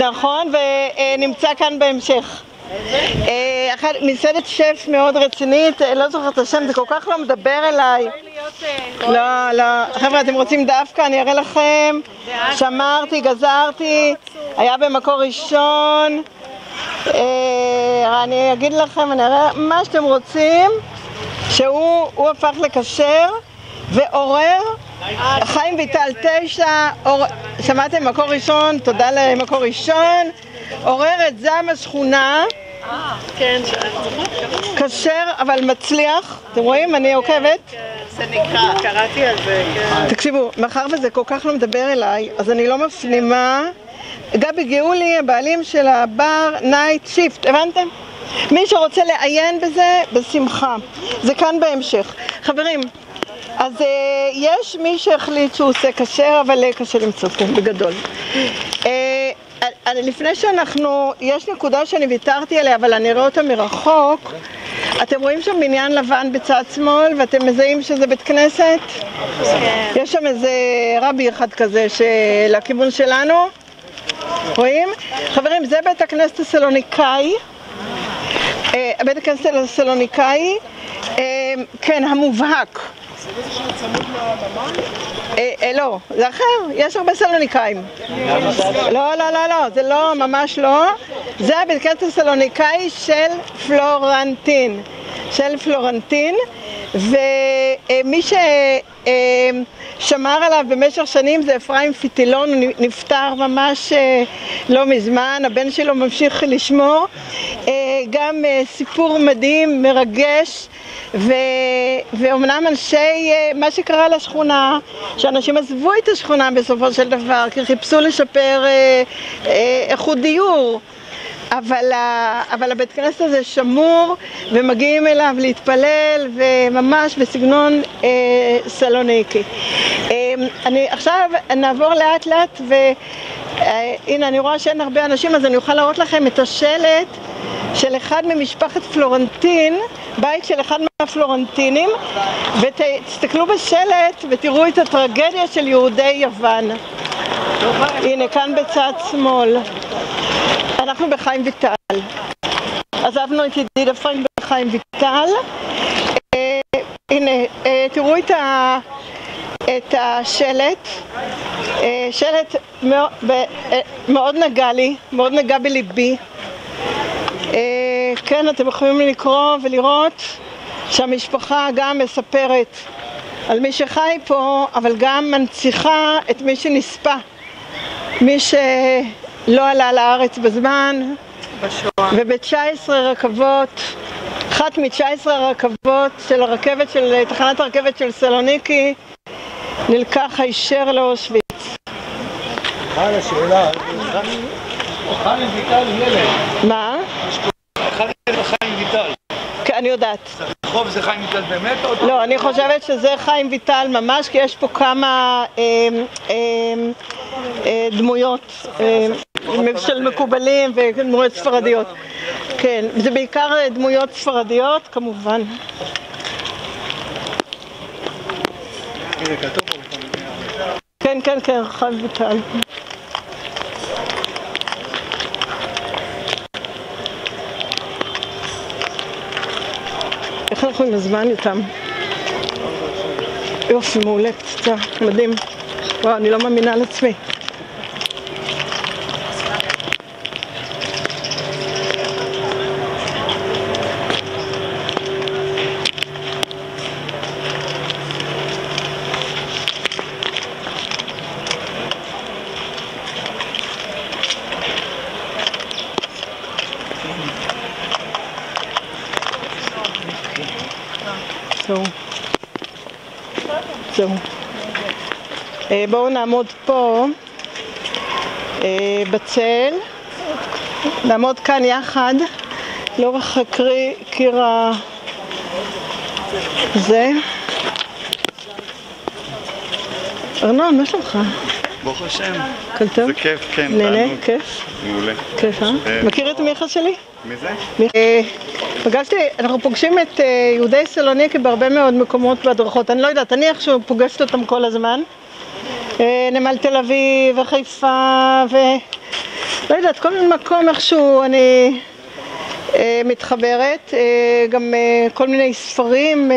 נכון, ונמצא כאן בהמשך. מסעדת שף מאוד רצינית, לא זוכרת את השם, זה כל כך לא מדבר אליי. לא, חבר'ה, אתם רוצים דווקא, אני אראה לכם. שמרתי, גזרתי, היה במקור ראשון. אני אגיד לכם, אני אראה מה שאתם רוצים, שהוא הפך לקשר ועורר. חיים ויטל 9, שמעתם מקור ראשון, תודה למקור ראשון. עורר את זעם השכונה, כן, כשר אבל מצליח. אתם רואים? אני עוקבת. זה נקרא, קראתי על זה. תקשיבו, מאחר וזה כל כך לא מדבר אליי, אז אני לא מפנימה. גבי גאולי, הבעלים של הבר נייט שיפט, הבנתם? מי שרוצה לעיין בזה, בשמחה. זה כאן בהמשך. חברים, אז יש מי שהחליט שהוא עושה כשר, אבל קשה למצוא פה בגדול. לפני שאנחנו, יש נקודה שאני ויתרתי עליה, אבל אני רואה אותה מרחוק. אתם רואים שם בניין לבן בצד שמאל, ואתם מזהים שזה בית כנסת? יש שם איזה רבי אחד כזה לכיוון שלנו. רואים? חברים, זה בית הכנסת הסלוניקאי. בית הכנסת הסלוניקאי, כן, המובהק. לא, זה אחר, יש הרבה סלוניקאים. לא, זה לא, ממש לא. זה הבית הכנסת הסלוניקאי של פלורנטין. ומי ששמר עליו במשך שנים זה אפרים פיטילון, הוא נפטר ממש לא מזמן, הבן שלו ממשיך לשמור. גם סיפור מדהים, מרגש. ואומנם אנשי, מה שקרה לשכונה, שאנשים עזבו את השכונה בסופו של דבר, כי חיפשו לשפר איכות דיור, אבל הבית כנסת הזה שמור, ומגיעים אליו להתפלל, וממש בסגנון סלוניקי. עכשיו נעבור לאט לאט, והנה אני רואה שאין הרבה אנשים, אז אני אוכל להראות לכם את השלט של אחד ממשפחת פלורנטין, בית של אחד מהפלורנטינים, ותסתכלו בשלט ותראו את הטרגדיה של יהודי יוון. הנה כאן בצד שמאל. אנחנו בחיים ויטל. עזבנו את ידיד אפרים בחיים ויטל. הנה, תראו את השלט. שלט מאוד נגע לי, מאוד נגע בליבי. כן, אתם יכולים לקרוא ולראות שהמשפחה גם מספרת על מי שחי פה, אבל גם מנציחה את מי שנספה, מי שלא עלה לארץ בזמן, וב-19 רכבות, אחת מ-19 הרכבות של הרכבת, של תחנת הרכבת של סלוניקי, נלקח הישר לאושוויץ. מה השאלה? חיים ויטל ילד. מה? חיים ויטל. כן, אני יודעת. רחוב זה חיים ויטל באמת? לא, אני חושבת שזה חיים ויטל ממש, כי יש פה כמה דמויות של מקובלים ודמויות ספרדיות. כן, זה בעיקר דמויות ספרדיות, כמובן. כן, חיים ויטל. איך אנחנו עם הזמן איתם? יופי, מעולה, קצת, מדהים. וואו, אני לא מאמינה על עצמי. זהו. בואו נעמוד פה בצל, נעמוד כאן יחד לאורך קיר זה. ארנון, מה שלומך? ברוך השם. כל טוב? זה כיף, כן. נהנה, כיף? מעולה. כיף, מכיר את מיכה שלי? מי זה? פגשתי, אנחנו פוגשים את יהודי סלוניקי בהרבה מאוד מקומות בהדרכות. אני לא יודעת, אני איכשהו פוגשת אותם כל הזמן. נמל תל אביב וחיפה לא יודעת, כל מיני מקום איכשהו אני מתחברת, גם כל מיני ספרים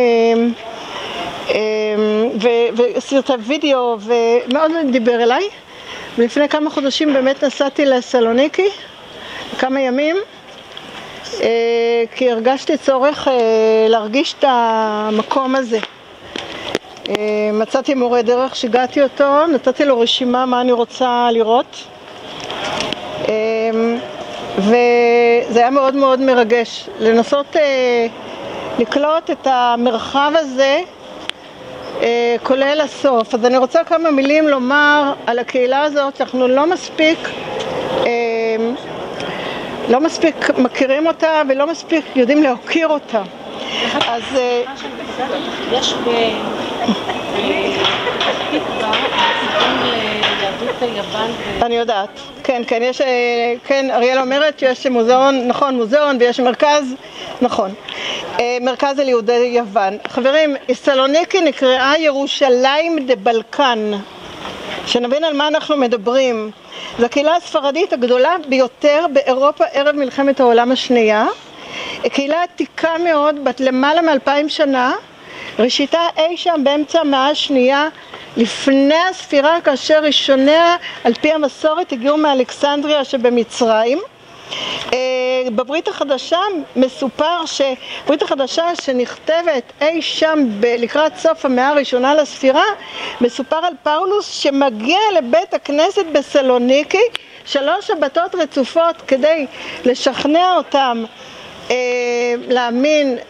וסרטי וידאו, ומאוד דיבר אליי. ולפני כמה חודשים באמת נסעתי לסלוניקי, כמה ימים, כי הרגשתי צורך להרגיש את המקום הזה. מצאתי מורה דרך, שיגעתי אותו, נתתי לו רשימה מה אני רוצה לראות, וזה היה מאוד מאוד מרגש לנסות לקלוט את המרחב הזה כולל הסוף. אז אני רוצה כמה מילים לומר על הקהילה הזאת שאנחנו לא מספיק מכירים אותה ולא מספיק יודעים להוקיר אותה. אז יש תקווה, סיפון ליהדות היוון. אני יודעת, כן, יש, כן, אריאל אומרת שיש מוזיאון, נכון, מוזיאון, ויש מרכז, נכון, מרכז על יהודי יוון. חברים, סלוניקי נקראה ירושלים דה בלקן, שנבין על מה אנחנו מדברים. זו הקהילה הספרדית הגדולה ביותר באירופה ערב מלחמת העולם השנייה. קהילה עתיקה מאוד, בת למעלה מ2000 שנה, ראשיתה אי שם באמצע המאה השנייה לפני הספירה, כאשר ראשוניה על פי המסורת הגיעו מאלכסנדריה שבמצרים. בברית החדשה מסופר שברית החדשה שנכתבת אי שם לקראת סוף המאה הראשונה לספירה, מסופר על פאולוס שמגיע לבית הכנסת בסלוניקי 3 שבתות רצופות כדי לשכנע אותם להאמין,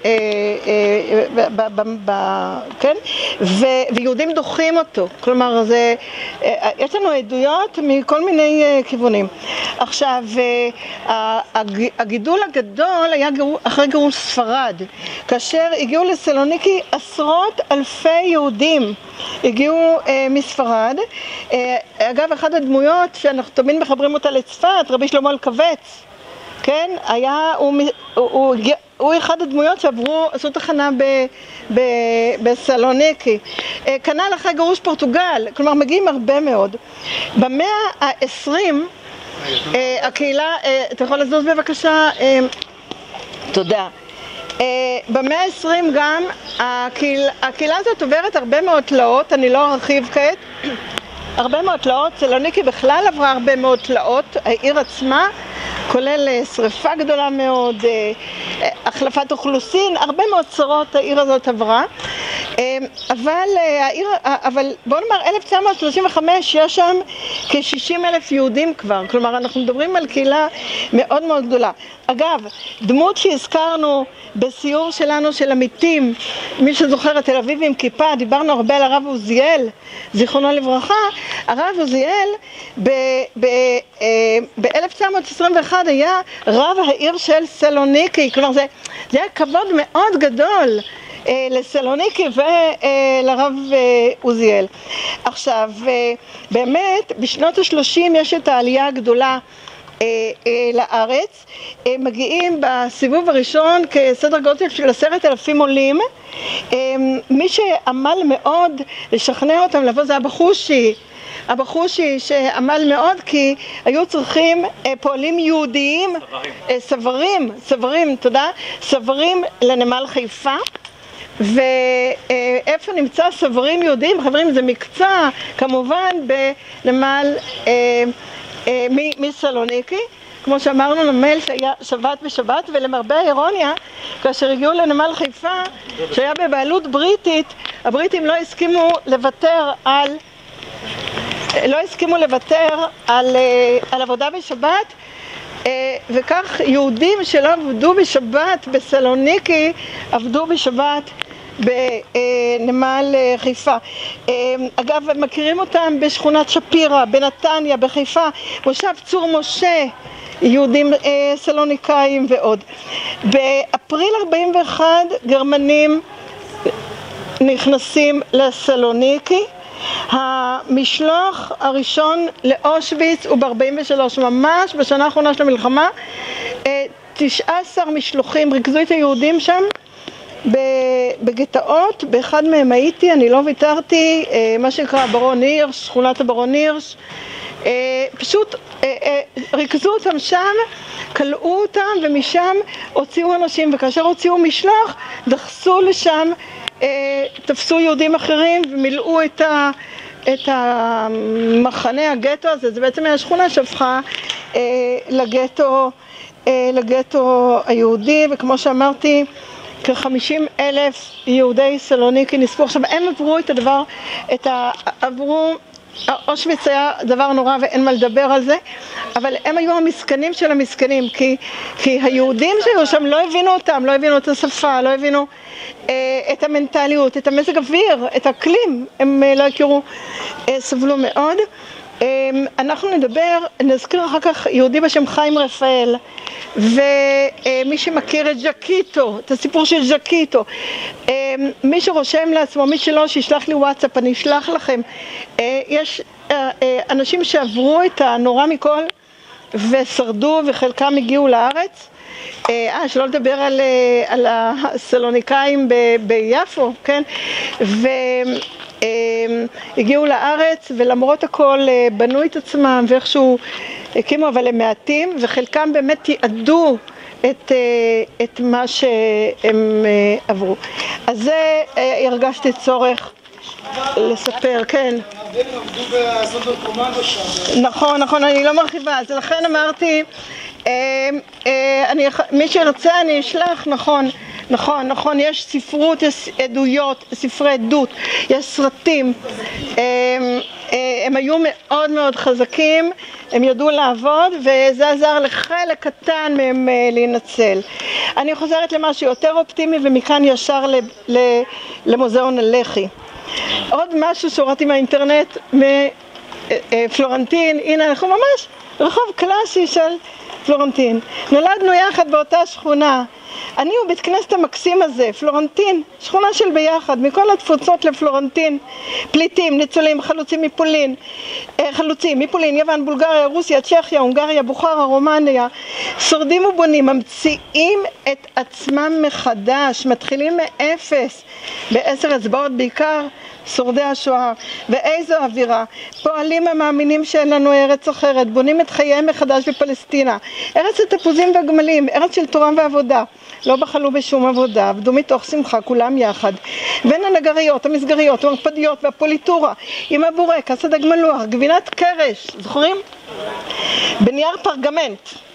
כן? ויהודים דוחים אותו. כלומר, יש לנו עדויות מכל מיני כיוונים. עכשיו, הגידול הגדול היה אחרי גירוש ספרד, כאשר הגיעו לסלוניקי עשרות אלפי יהודים הגיעו מספרד. אגב, אחת הדמויות שאנחנו תמיד מחברים אותה לצפת, רבי שלמה אלקבץ, כן, הוא אחד הדמויות עשו תחנה בסלוניקי. כנ"ל אחרי גירוש פורטוגל, כלומר מגיעים הרבה מאוד. במאה ה-20 הקהילה, אתה יכול לזוז בבקשה? תודה. במאה ה-20 גם הקהילה הזאת עוברת הרבה מאוד תלאות, אני לא ארחיב כעת. הרבה מאוד תלאות, סלוניקי בכלל עברה הרבה מאוד תלאות, העיר עצמה, כולל שריפה גדולה מאוד, החלפת אוכלוסין, הרבה מאוד צרות העיר הזאת עברה. אבל בואו נאמר, 1935 יש שם כ-60,000 יהודים כבר, כלומר אנחנו מדברים על קהילה מאוד מאוד גדולה. אגב, דמות שהזכרנו בסיור שלנו של עמיתים, מי שזוכר את תל אביב עם כיפה, דיברנו הרבה על הרב עוזיאל, זיכרונו לברכה. הרב עוזיאל ב-1921 היה רב העיר של סלוניקי, כלומר זה היה כבוד מאוד גדול לסלוניקי ולרב עוזיאל. עכשיו, באמת, בשנות ה-30 יש את העלייה הגדולה לארץ, מגיעים בסיבוב הראשון כסדר גודל של 10,000 עולים. מי שעמל מאוד לשכנע אותם לבוא זה אבא חושי שעמל מאוד, כי היו צריכים פועלים יהודיים, סברים לנמל חיפה. ואיפה נמצא סברים יהודיים? חברים, זה מקצוע כמובן בנמל מסלוניקי, כמו שאמרנו, נמל שהיה שבת בשבת, ולמרבה האירוניה, כאשר הגיעו לנמל חיפה שהיה בבעלות בריטית, הבריטים לא הסכימו לוותר על עבודה בשבת, וכך יהודים שלא עבדו בשבת בסלוניקי עבדו בשבת בנמל חיפה. אגב, מכירים אותם בשכונת שפירא, בנתניה, בחיפה, מושב צור משה, יהודים סלוניקאים ועוד. באפריל 41 גרמנים נכנסים לסלוניקי. המשלוח הראשון לאושוויץ הוא ב-43, ממש בשנה האחרונה של המלחמה. 19 משלוחים ריכזו את היהודים שם בגטאות, באחד מהם הייתי, אני לא ויתרתי, מה שנקרא ברון הירש, שכונת הברון הירש, פשוט ריכזו אותם שם, קלעו אותם ומשם הוציאו אנשים, וכאשר הוציאו משלוח דחסו לשם, תפסו יהודים אחרים ומילאו את המחנה הגטו הזה. זה בעצם היה שכונה שהפכה לגטו היהודי, וכמו שאמרתי כ-50,000 יהודי סלוניקי נספו. עכשיו הם עברו את הדבר, עברו, אושוויץ היה דבר נורא ואין מה לדבר על זה, אבל הם היו המסכנים של המסכנים, כי היהודים שהיו שם לא הבינו אותם, לא הבינו את השפה, לא הבינו את המנטליות, את המזג אוויר, את האקלים, הם לא הכירו, סבלו מאוד. אנחנו נזכיר אחר כך יהודי בשם חיים רפאל, ומי שמכיר את ז'קיטו, את הסיפור של ז'קיטו, מי שרושם לעצמו, מי שלא, שישלח לי וואטסאפ, אני אשלח לכם. יש אנשים שעברו את הנורא מכל ושרדו, וחלקם הגיעו לארץ. שלא לדבר על הסלוניקאים ביפו, כן? הגיעו לארץ, ולמרות הכל בנו את עצמם ואיכשהו הקימו, אבל הם מעטים, וחלקם באמת תיעדו את מה שהם עברו. אז זה הרגשתי צורך לספר, כן. הם עבדו בסונדר קומנדו שם. נכון, אני לא מרחיבה, אז לכן אמרתי, מי שרוצה אני אשלח. נכון, יש ספרות, יש עדויות, ספרי עדות, יש סרטים. הם היו מאוד מאוד חזקים, הם ידעו לעבוד, וזה עזר לחלק קטן מהם להינצל. אני חוזרת למשהו יותר אופטימי, ומכאן ישר למוזיאון הלח"י. עוד משהו שהורדתי מהאינטרנט, מפלורנטין. הנה, אנחנו ממש רחוב קלאסי של פלורנטין. נולדנו יחד באותה שכונה. אני הוא בית כנסת המקסים הזה, פלורנטין, שכונה של ביחד, מכל התפוצות לפלורנטין, פליטים, ניצולים, חלוצים מפולין, יוון, בולגריה, רוסיה, צ'כיה, הונגריה, בוכרה, רומניה, שורדים ובונים, ממציאים את עצמם מחדש, מתחילים מאפס, ב10 אצבעות בעיקר, שורדי השואה. ואיזו אווירה, פועלים המאמינים שאין לנו ארץ אחרת, בונים את חייהם מחדש בפלסטינה, ארץ התפוזים והגמלים, ארץ של תורה ועבודה, לא בחלו בשום עבודה, עבדו מתוך שמחה כולם יחד, בין הנגריות, המסגריות, המרפדיות והפוליטורה, עם הבורקס, הדג מלוח, גבינת קרש, זוכרים? בנייר פרגמנט,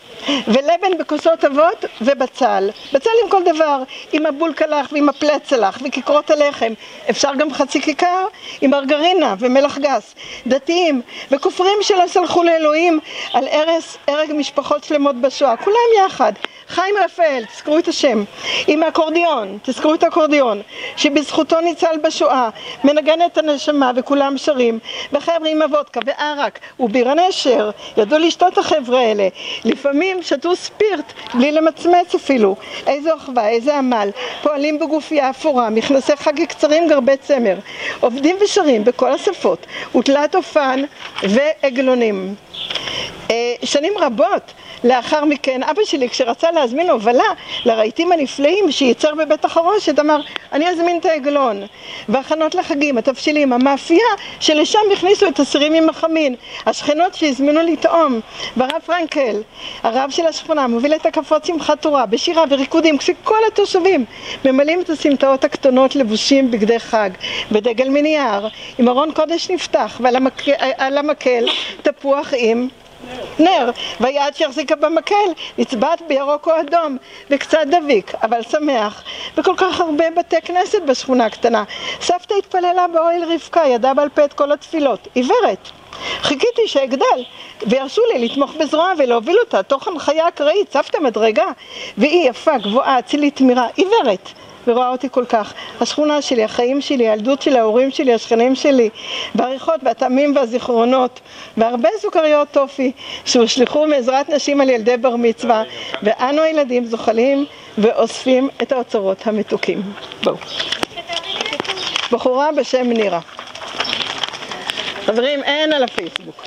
ולבן בכוסות אבות ובצל, בצל עם כל דבר, עם הבולקלח ועם הפלצלח וכיכרות הלחם, אפשר גם חצי כיכר עם מרגרינה ומלח גס. דתיים וכופרים שלא סלחו לאלוהים על הרג משפחות שלמות בשואה, כולם יחד. חיים רפאל, תזכרו את השם, עם האקורדיון, תזכרו את האקורדיון, שבזכותו ניצל בשואה, מנגן את הנשמה וכולם שרים, וחבר'ה עם הוודקה וערק וביר הנשר, ידעו לשתות החבר'ה האלה, לפעמים שתו ספירט בלי למצמץ אפילו. איזו אחווה, איזה עמל, פועלים בגופייה אפורה, מכנסי חג קצרים, גרבי צמר, עובדים ושרים בכל השפות, ותלת אופן ועגלונים. שנים רבות לאחר מכן, אבא שלי כשרצה להזמין הובלה לרהיטים הנפלאים שייצר בבית החרושת, אמר, אני אזמין את העגלון. והכנות לחגים, התבשילים, המאפייה שלשם הכניסו את הסירים עם החמין, השכנות שהזמינו לטעום. והרב פרנקל, הרב של השכונה, מוביל את הקפות שמחת תורה בשירה וריקודים, כשכל התושבים ממלאים את הסמטאות הקטנות לבושים בגדי חג, בדגל מנייר, עם ארון קודש נפתח, ועל המקל תפוח עם נר, והיד שהחזיקה במקל נצבעת בירוק או אדום וקצת דביק, אבל שמח. וכל כך הרבה בתי כנסת בשכונה הקטנה. סבתא התפללה באוהל רבקה, ידעה בעל פה את כל התפילות, עיוורת. חיכיתי שאגדל וירשו לי לתמוך בזרועה ולהוביל אותה תוך הנחיה אקראית, סבתא מדרגה, והיא יפה, גבוהה, אצילית, תמירה, עיוורת, ורואה אותי כל כך. השכונה שלי, החיים שלי, הילדות שלי, ההורים שלי, השכנים שלי, בעריכות והטעמים והזיכרונות, והרבה סוכריות טופי שהושלחו מעזרת נשים על ילדי בר מצווה, ואנו הילדים זוחלים ואוספים את האוצרות המתוקים. בואו. בחורה בשם נירה. חברים, אין על הפייסבוק.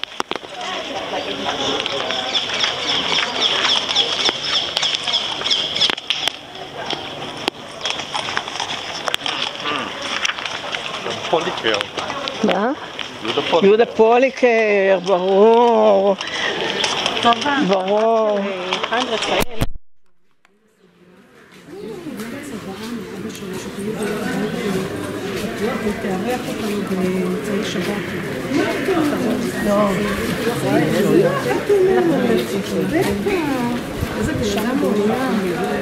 פוליטר. מה? יהודה פוליקר, ברור. טובה. ברור. חיים רפאל. תארח אותנו באמצעי שבת. איזה בשעה מעולם.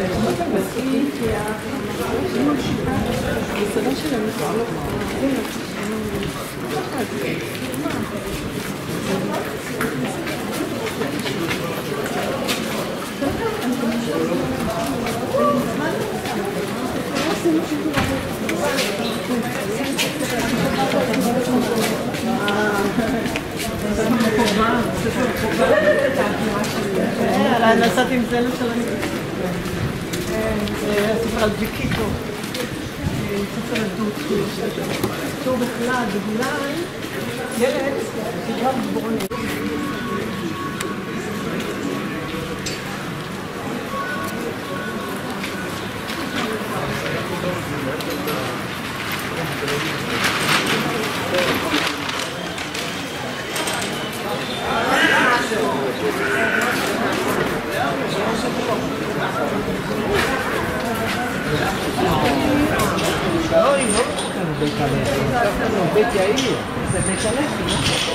נסעתי עם זה לשלם. זה הספר על ויקיקו. ספר עדות. שהוא בכלל, בגלל ילד שגרב ברוני. בית יאיר, זה בית הלחי,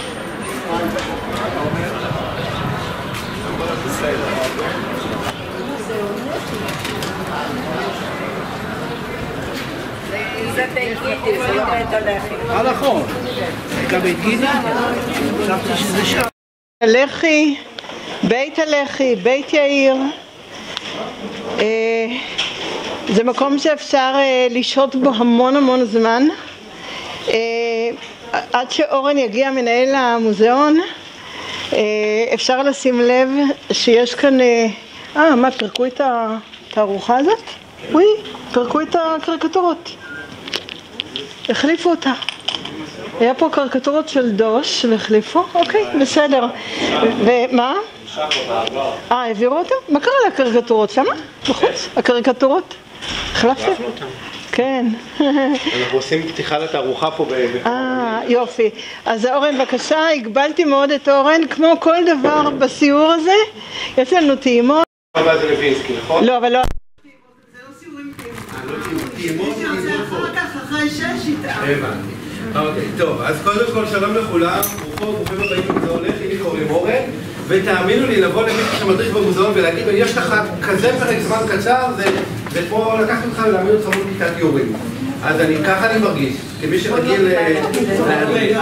זה בית גידי, זה לא בית הלחי. נכון, זה בית גידי, חשבתי שזה שם. הלחי, בית הלחי, בית יאיר, זה מקום שאפשר לשהות בו המון זמן. עד שאורן יגיע מנהל המוזיאון, אפשר לשים לב שיש כאן, מה, פרקו את התערוכה הזאת? וואי, פרקו את הקריקטורות, החליפו אותה. היה פה קריקטורות של דוש והחליפו, אוקיי, בסדר. ומה? העבירו אותם? מה קרה לקריקטורות? שמה? בחוץ? הקריקטורות? החלפתם? כן. אנחנו עושים פתיחה לתערוכה פה יופי. אז אורן, בבקשה, הגבלתי מאוד את אורן, כמו כל דבר בסיור הזה, יש לנו טעימות. אבל זה לוינסקי, נכון? לא, אבל לא. זה לא סיורים טעימות. אחר כך, אחרי 6 איתה. הבנתי. אוקיי, טוב, אז קודם כל שלום לכולם, ברוכים הבאים למוזיאון לחי, לי קוראים אורן, ותאמינו לי, לבוא למישהו שמדריך במוזיאון ולהגיד, יש לך כזה פרק זמן קצר, זה כמו לקחת אותך ולהעמיד אותך מול כיתת יורים. אז ככה אני מרגיש, כמי שרגיל להדריך.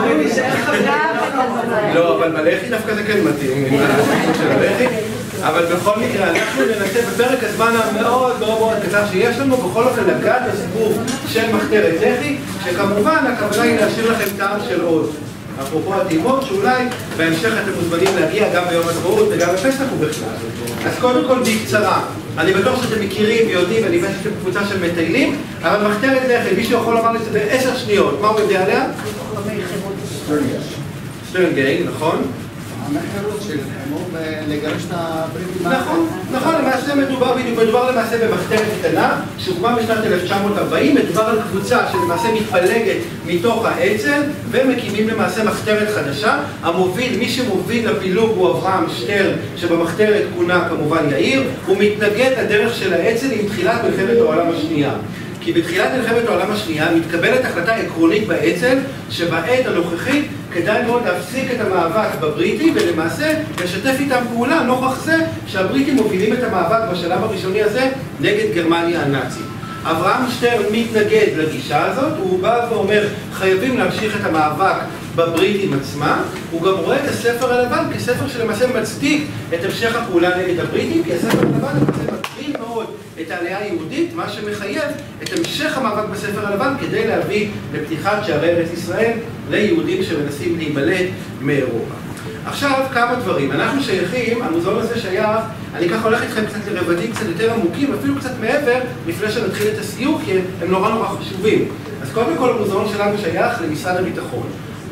לא, אבל בלחי דווקא זה כן מתאים, עם הסיפור של הלחי. אבל בכל מקרה, אנחנו ננסה בפרק הזמן המאוד קצר שיש לנו, בכל אופן לגעת לסיפור של מחתרת לחי, שכמובן הכוונה היא להשאיר לכם טעם של עוד. אפרופו הטעימות, שאולי בהמשך אתם מוזמנים להגיע גם ביום העצמאות וגם בפסח ובכלל. אז קודם כל בקצרה, אני בטוח שאתם מכירים ויודעים, אני יודע שאתם קבוצה של מטיילים, אבל מחתרת לחי, מישהו יכול לומר לי את זה ב10 שניות, מה הוא יודע עליה? שטרנגייט, נכון? המחירות שלנו לגרש את הבריטים. נכון, למעשה מדובר למעשה במחתרת קטנה שהוקמה בשנת 1940, מדובר על קבוצה שלמעשה מתפלגת מתוך האצ"ל ומקימים למעשה מחתרת חדשה. מי שמוביל לפילוג הוא אברהם שטרן, שבמחתרת כונה כמובן יאיר. הוא מתנגד לדרך של האצ"ל עם תחילת מלחמת העולם השנייה. כי בתחילת מלחמת העולם השנייה מתקבלת החלטה עקרונית באצ"ל שבעת הנוכחית כדאי מאוד להפסיק את המאבק בבריטים ולמעשה לשתף איתם פעולה נוכח זה שהבריטים מובילים את המאבק בשלב הראשוני הזה נגד גרמניה הנאצית. אברהם שטרן מתנגד לגישה הזאת, הוא בא ואומר חייבים להמשיך את המאבק בבריטים עצמם. הוא גם רואה את הספר הלבן כספר שלמעשה מצדיק את המשך הפעולה נגד הבריטים, כי הספר הלבן למעשה מגביל מאוד את העלייה היהודית, מה שמחייב את המשך המאבק בספר הלבן כדי להביא לפתיחת שערי ארץ ישראל ליהודים שמנסים להימלט מאירופה. עכשיו כמה דברים, אנחנו שייכים, המוזיאון הזה שייך, אני ככה הולך איתכם קצת לרבדים קצת יותר עמוקים, אפילו קצת מעבר, לפני שנתחיל את הסיור, כי הם נורא חשובים. אז קודם כל המוזיאון שלנו שייך למשרד הביטחון.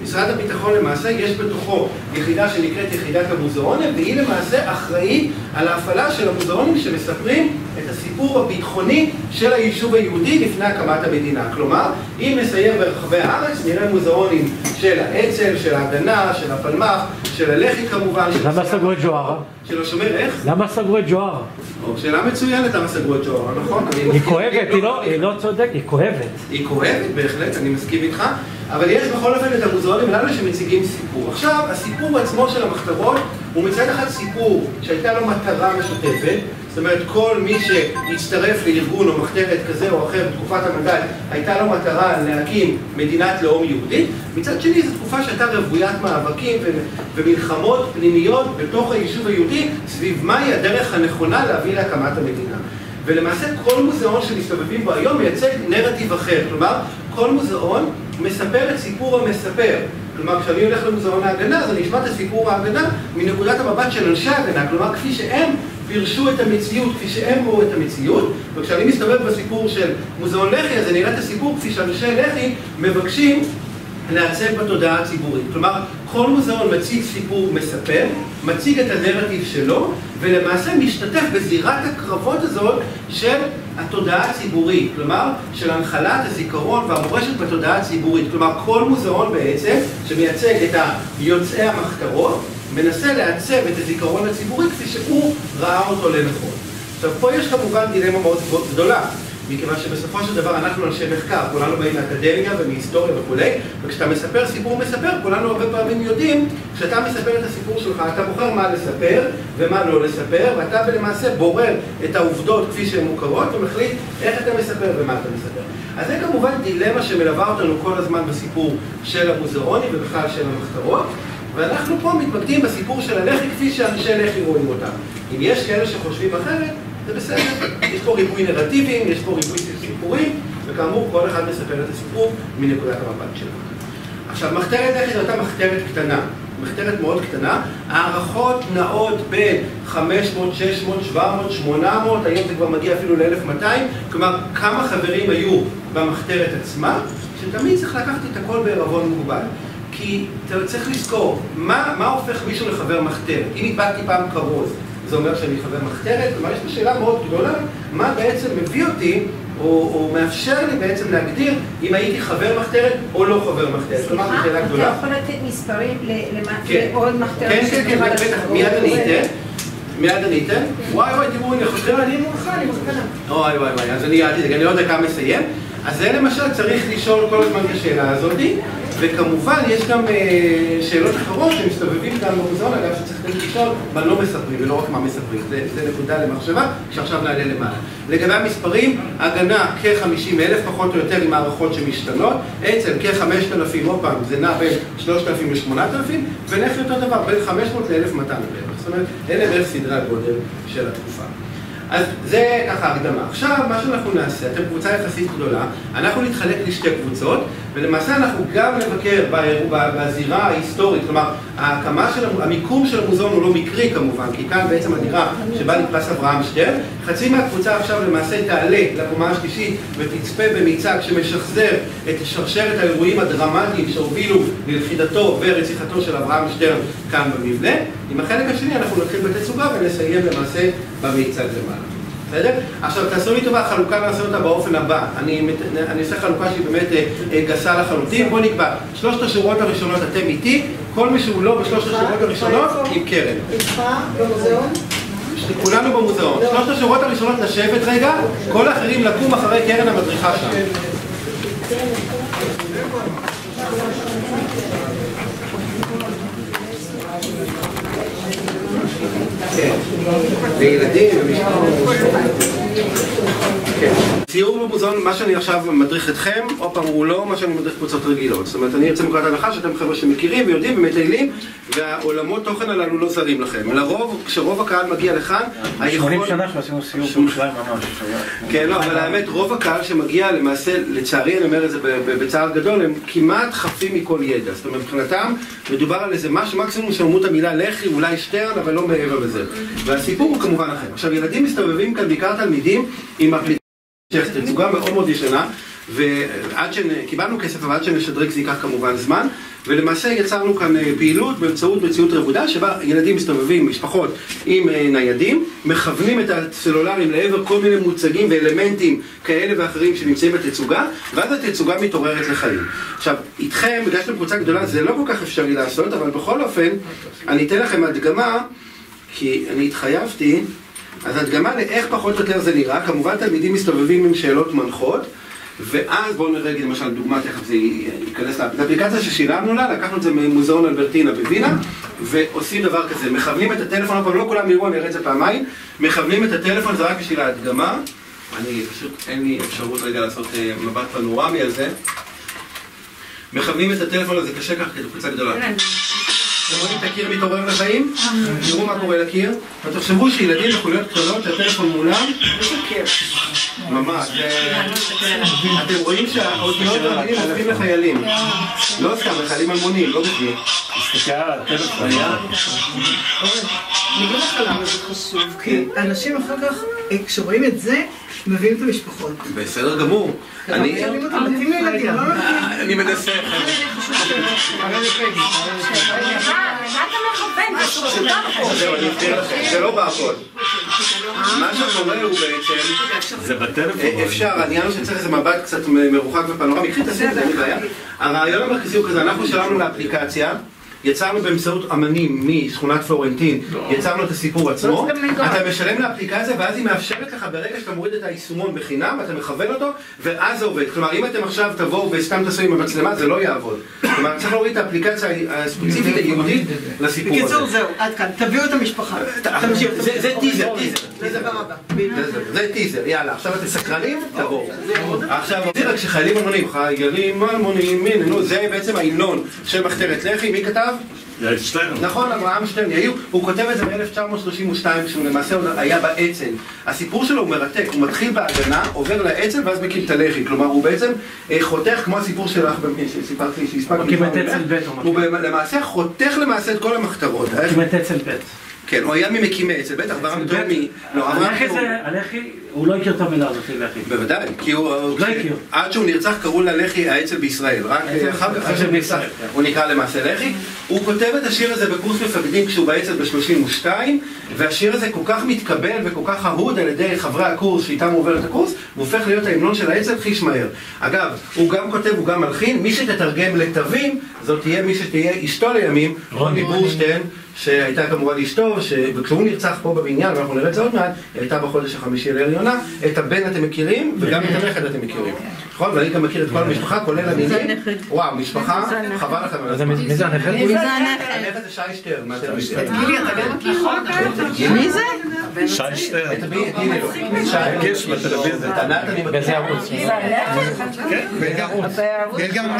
משרד הביטחון למעשה יש בתוכו יחידה שנקראת יחידת המוזיאונים, והיא למעשה אחראית על ההפעלה של המוזיאונים שמספרים את הסיפור הביטחוני של היישוב היהודי לפני הקמת המדינה. כלומר, אם נסייר ברחבי הארץ, נראה מוזיאונים של האצ"ל, של ההגנה, של הפלמ"ח, של הלח"י כמובן. למה סגרו את ג'והרה? של השומר איך? למה סגרו את ג'והרה? שאלה מצוינת למה סגרו את ג'והרה, נכון? היא כואבת, היא לא צודקת, היא כואבת. היא כואבת, בהחלט, אני מסכים איתך, אבל יש בכל אופן את המוזיאונים הללו שמציגים סיפור. עכשיו, הסיפור עצמו של המחתרות הוא מצד אחד סיפור שהייתה לו מטרה משותפת, זאת אומרת, כל מי שהצטרף לארגון או מחתרת כזה או אחר בתקופת המנדט, הייתה לו מטרה להקים מדינת לאום יהודית. מצד שני, זו תקופה שהייתה רוויית מאבקים ומלחמות פנימיות בתוך היישוב היהודי סביב מהי הדרך הנכונה להביא להקמת המדינה. ולמעשה כל מוזיאון שמסתובבים בו היום מייצג נרטיב אחר. כלומר, כל מוזיאון מספר את סיפור המספר. כלומר, כשאני הולך למוזיאון ההגנה, אז אני אשמע את סיפור ההגנה מנקודת המבט של אנשי ההגנה. כלומר, כפי שהם פירשו את המציאות, כפי שהם ראו את המציאות. וכשאני מסתובב בסיפור של מוזיאון לח"י, אז אני אראה את הסיפור כפי שאנשי לח"י מבקשים לעצב בתודעה הציבורית. כלומר, כל מוזיאון מציג סיפור מספר, מציג את הנרטיב שלו, ולמעשה משתתף בזירת הקרבות הזאת של התודעה הציבורית. כלומר, של הנחלת הזיכרון והמורשת בתודעה הציבורית. כלומר, כל מוזיאון בעצם שמייצג את יוצאי המחתרות, מנסה לעצב את הזיכרון הציבורי כפי שהוא ראה אותו לנכון. עכשיו, פה יש כמובן דילמה מאוד גדולה. מכיוון שבסופו של דבר אנחנו אנשי מחקר, כולנו באים מאקדמיה ומהיסטוריה וכולי, וכשאתה מספר סיפור מספר, כולנו הרבה פעמים יודעים, כשאתה מספר את הסיפור שלך, אתה בוחר מה לספר ומה לא לספר, ואתה למעשה בורר את העובדות כפי שהן מוכרות, ומחליט איך אתה מספר ומה אתה מספר. אז זה כמובן דילמה שמלווה אותנו כל הזמן בסיפור של המוזיאונים ובכלל של המחתרות, ואנחנו פה מתמקדים בסיפור של הלח"י כפי שאנשי לח"י רואים אותם. אם יש כאלה שחושבים אחרת, זה בסדר. יש פה ריבוי נרטיבים, יש פה ריבוי סיפורים, וכאמור, כל אחד מספר את הסיפור מנקודת המבט שלו. עכשיו, מחתרת לח"י זו אותה מחתרת קטנה, מחתרת מאוד קטנה. הערכות נעות בין 500, 600, 700, 800, היום זה כבר מגיע אפילו ל-1200, כלומר, כמה חברים היו במחתרת עצמה, שתמיד צריך לקחת את הכל בערבון מוגבל. כי אתה צריך לזכור, מה הופך מישהו לחבר מחתרת? אם הדבקתי פעם כרוז, זה אומר שאני חבר מחתרת, כלומר יש פה שאלה מאוד גדולה, מה בעצם מביא אותי, או מאפשר לי בעצם להגדיר אם הייתי חבר מחתרת או לא חבר מחתרת. כלומר, זו שאלה גדולה. אתה יכול לתת מספרים לעוד מחתרת? כן, בטח, מיד אני אתן. וואי, תראו, אני חושב... אני מולך, אני מוכנה. וואי, אז אני לא יודע כמה מסיים. אז זה למשל צריך לשאול כל הזמן את השאלה הזאת, וכמובן יש גם שאלות אחרות שמסתובבים גם במוזיאון, אגב שצריך לשאול מה לא מספרים ולא רק מה מספרים, זה נקודה למחשבה שעכשיו נעלה למעלה. לגבי המספרים, הגנה כ-50,000 פחות או יותר עם הערכות שמשתנות, אצל כ-5,000, עוד פעם, זה נע בין 3,000 ל-8,000, ולח"י אותו דבר, בין 500 ל-1,200 בערך, זאת אומרת, אלה בערך סדרי הגודל של התקופה. אז זה ככה הקדמה. עכשיו, מה שאנחנו נעשה, אתם קבוצה יחסית גדולה, אנחנו נתחלק לשתי קבוצות, ולמעשה אנחנו גם נבקר בזירה ההיסטורית, כלומר, המיקום של המוזיאון הוא לא מקרי כמובן, כי כאן בעצם הדירה שבה נתפס אברהם שטרן. חצי מהקבוצה עכשיו למעשה תעלה לקומה השלישית ותצפה במיצג שמשחזר את שרשרת האירועים הדרמטיים שהובילו ללכידתו ורציחתו של אברהם שטרן כאן במבנה. עם החלק השני אנחנו נתחיל בתצוגה ונסיים למעשה במיצג למעלה. בסדר? עכשיו, תעשו לי טובה, החלוקה נעשה אותה באופן הבא. אני אעשה חלוקה שהיא באמת גסה לחלוטין. בואו נקבע, 3 השורות הראשונות אתם איתי, כל מי שהוא לא ב3 השורות הראשונות עם קרן. איתך במוזיאון? כולנו במוזיאון. 3 השורות הראשונות לשבת רגע, כל האחרים לקום אחרי קרן המדריכה שם. לילדים ומשפחות. ציור במוזיאון, מה שאני עכשיו מדריך אתכם, או פעם הוא לא מה שאני מדריך קבוצות רגילות. זאת אומרת, אני יוצא מנקודת הנחה שאתם חבר'ה שמכירים ויודעים ומטיילים, והעולמות תוכן הללו לא זרים לכם. לרוב, כשרוב הקהל מגיע לכאן, 80 שנה שעשינו סיור בירושלים ממש. כן, לא, אבל האמת, רוב הקהל שמגיע למעשה, לצערי אני אומר את זה בצער גדול, הם כמעט חפים מכל ידע. זאת אומרת, מבחינתם מדובר על איזה משהו, מקסימום שאומרו את המילה לח"י, אולי שטרן, אבל לא מעבר לזה. והסיפור הוא כמובן אחר. עכשיו, ילדים מסתובבים כאן, בעיקר תלמידים, עם אפליקציה תצוגה מאוד מאוד ישנה, ועד שקיבלנו כסף, אבל עד שנשדרג זה ייקח כמובן זמן, ולמעשה יצרנו כאן פעילות באמצעות מציאות רבודה, שבה ילדים מסתובבים, משפחות עם ניידים, מכוונים את הסלולרים לעבר כל מיני מוצגים ואלמנטים כאלה ואחרים שנמצאים בתצוגה, ואז התצוגה מתעוררת לחיים. עכשיו, איתכם, בגלל שאתם קבוצה גדולה, זה לא כל כך אפשרי לעשות, אבל בכל אופן, אני אתן לכם הדגמה, כי אני התחייבתי, אז הדגמה לאיך פחות או יותר זה נראה, כמובן תלמידים מסתובבים עם שאלות מנחות, ואז בואו נראה למשל דוגמה תכף זה ייכנס לאפליקציה ששילמנו לה, לקחנו את זה ממוזיאון אלברטינה בווינה, ועושים דבר כזה, מכוונים את הטלפון, אבל לא כולם יראו, אני אראה את זה פעמיים, מכוונים את הטלפון, זה רק בשביל ההדגמה, אני פשוט אין לי אפשרות רגע לעשות מבט פנורמי על זה, מכוונים את הטלפון הזה קשה כך כי זו קבוצה גדולה. אתם רואים את הקיר מתעורר לחיים? תראו מה קורה לקיר. ותחשבו שילדים בחוליות קטנות שהטלפון מולם ממש. אתם רואים שהאותיות והמילים הופכים לחיילים. לא סתם, לחיילים אלמונים, לא בפנים. תסתכל על הטלפון. נגיד לך למה זה חשוב, כי אנשים אחר כך, כשרואים את זה, מביאים את המשפחות. בסדר גמור. אני מנסה. זה לא בעקוד. מה שקורה הוא בעצם... זה בטלפון. אפשר, העניין הוא שצריך איזה מבט קצת מרוחק ופנורמי. קחי תעשי את זה, אין לי בעיה. הרעיון המרכזי הוא כזה, אנחנו שלנו לאפליקציה, יצרנו באמצעות אמנים משכונת פלורנטין, יצרנו את הסיפור עצמו, אתה משלם לאפליקציה ואז היא מאפשרת לך ברגע שאתה מוריד את היישומון בחינם, אתה מכוון אותו ואז זה עובד. כלומר, אם אתם עכשיו תבואו וסתם תעשו עם המצלמה, זה לא יעבוד. כלומר, צריך להוריד את האפליקציה הספציפית היהודית לסיפור הזה. בקיצור, זהו, עד כאן, תביאו את המשפחה. זה טיזר, זה טיזר, יאללה, עכשיו אתם סקרנים? תבואו. עכשיו, רק שחיילים אלמונים, חיילים אלמונים, זה בעצם ההמנון של מחתרת לח"י, מי כתב? שטרן. נכון, אברהם שטרן, הוא כותב את זה ב-1932, כשהוא למעשה היה באצ"ל. הסיפור שלו הוא מרתק, הוא מתחיל בהגנה, עובר לאצ"ל ואז מקים את הלח"י. כלומר, הוא בעצם חותך, כמו הסיפור שלך, שסיפרת לי, שהספק מקים את אצ"ל ב' הוא למעשה חותך למעשה את כל המחתרות. מקים את אצ"ל ב'. כן, הוא היה ממקימי אצ"ל ב', אברהם תומי. הלח"י, הוא לא הכיר את המילה הזאת, לח"י. בוודאי, כי הוא... עד שהוא נרצח קראו ללח"י האצ"ל בישראל. רק אחר כך הוא נקרא למעשה לח"י. הוא כותב את השיר הזה בקורס מפקדים כשהוא באצ"ל ב-32, והשיר הזה כל כך מתקבל וכל כך אהוד על ידי חברי הקורס שאיתם הוא עובר את הקורס, הוא הופך להיות ההמנון של האצ"ל חיש מהר. אגב, הוא גם כותב, הוא גם מלחין, מי שתתרגם לתווים, זאת תהיה מי שתהיה אשתו לימים, רוני בורשטיין, שהייתה כמובן אשתו, וכשהוא נרצח פה בבניין, ואנחנו נראה את זה עוד מעט, היא הייתה בחודש החמישי להריונה, את הבן אתם מכירים, וגם את הנכד אתם מכירים. נכון? ואני גם מכיר את כל המשפחה, כולל הנינים. וואו, משפחה, חבל לכם על הזמן. מי זה הנכד? הנכד זה שי שטרן, מה אתם מכירים? גילי, אתה גם מכיר? מי זה? שי שטרן. את מי? הנה לו. יש בטלוויזיה. את ענת אני מכיר. באיזה ערוץ? יש גם...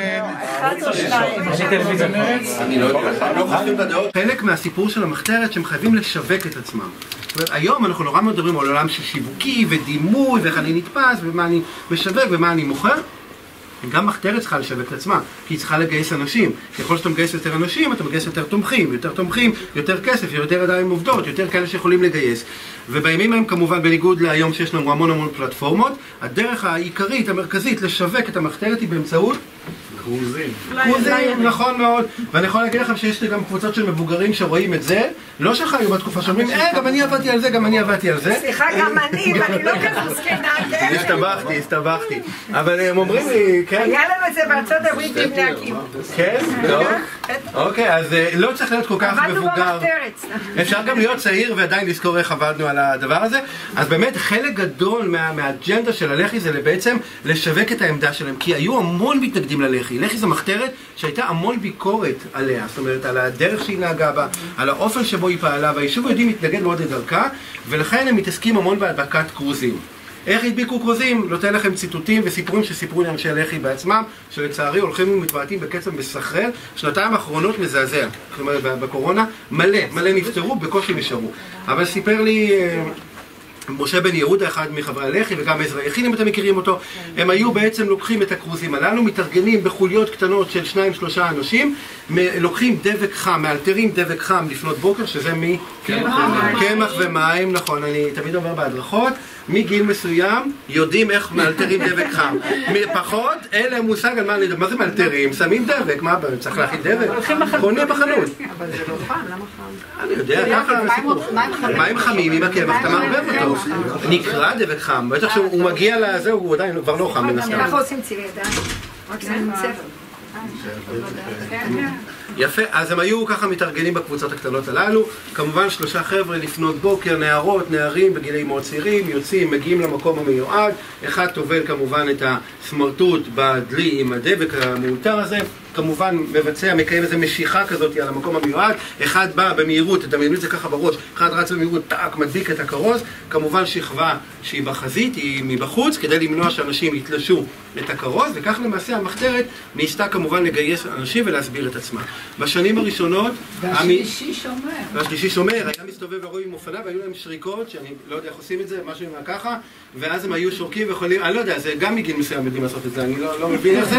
אני לא יודע, לא חושבים בדעות. חלק מהסיפור של המחתרת שהם חייבים לשווק את עצמם. זאת אומרת, היום אנחנו נורא מדברים על עולם של שיווקי ודימוי ואיך אני נתפס ומה אני משווק ומה אני מוכר. גם מחתרת צריכה לשווק את עצמה, כי היא צריכה לגייס אנשים. ככל שאתה מגייס יותר אנשים, אתה מגייס יותר תומכים, יותר כסף, יותר ידיים עובדות, יותר כאלה שיכולים לגייס. ובימים הם כמובן, בניגוד להיום שיש לנו המון פלטפורמות, הדרך העיקרית, המרכזית, לשווק את המחתרת היא באמצעות קרוזים, נכון מאוד. ואני יכול להגיד לכם שיש לי גם קבוצות של מבוגרים שרואים את זה, לא שחיו בתקופה שאומרים, גם אני עבדתי על זה, גם אני עבדתי על זה. סליחה, גם אני, ואני לא כזה מסכנה. הסתבכתי. אבל הם אומרים לי, כן. היה לנו את זה בארצות הברית עם להקים. כן? טוב. אוקיי, אז לא צריך להיות כל כך מבוגר. עבדנו במחתרת. אפשר גם להיות צעיר ועדיין לזכור איך עבדנו על הדבר הזה. אז באמת חלק גדול מהאג'נדה של הלח"י זה בעצם לשווק את העמדה שלהם, כי היו המון מתנגדים ללח"י. לח"י זו מחתרת שהייתה המון ביקורת עליה, זאת אומרת על הדרך שהיא נהגה בה, על האופן שבו היא פעלה, והיישוב היהודי מתנגד מאוד לדרכה, ולכן הם מתעסקים המון בהדבקת קרוזים. איך הדביקו קרוזים? נותן לכם ציטוטים וסיפורים שסיפרו לאנשי לח"י בעצמם, שלצערי הולכים ומתבעטים בקצב מסחרר. שנתיים האחרונות מזעזע, כלומר בקורונה מלא נפטרו, בקושי נשארו. אבל סיפר לי משה בן יהודה, אחד מחברי הלח"י, וגם עזרא יכין, אם אתם מכירים אותו, הם היו בעצם לוקחים את הקרוזים הללו, מתארגנים בחוליות קטנות של 2-3 אנשים, לוקחים דבק חם, מאלתרים דבק חם לפנות בוקר, שזה קמח ומים, נכון, אני תמיד אומר בהדרכות, מגיל מסוים יודעים איך מאלתרים דבק חם. פחות, אין להם מושג על מה זה מאלתרים, שמים דבק, מה, צריך להכין דבק? קונים בחנות. אבל זה לא חם, למה חם? אני יודע, ככה הסיפור. מים חמים עם הקמח, אתה מערבב אותו. נקרא דבק חם, בטח שהוא מגיע לזה, הוא עדיין כבר לא חם מן הסתם. אנחנו עושים צילי ידיים, רק זה עם צבע. יפה, אז הם היו ככה מתארגנים בקבוצות הקטנות הללו. כמובן 3 חבר'ה לפנות בוקר, נערות, נערים בגילים מאוד צעירים, יוצאים, מגיעים למקום המיועד. אחד טובל כמובן את הסמרטוט בדלי עם הדבק המאולתר הזה, כמובן מבצע, מקיים איזו משיכה כזאת על המקום המיועד. אחד בא במהירות, תדמיינו את זה ככה בראש, אחד רץ במהירות, טאק, מדביק את הכרוז. כמובן שכבה שהיא בחזית, היא מבחוץ, כדי למנוע שאנשים יתלשו את הכרוז, וכך למעשה המחתרת ניסתה כמובן לגייס אנשים ולהסביר את עצמה. בשנים הראשונות... והשלישי שומר, היה מסתובב ורואים עם אופניו, והיו להם שריקות, שאני לא יודע איך עושים את זה, משהו עם ככה, ואז הם היו שורקים ויכולים, אני לא יודע, זה גם מגיל מסוים יודעים לעשות את זה, אני לא מבין איך זה.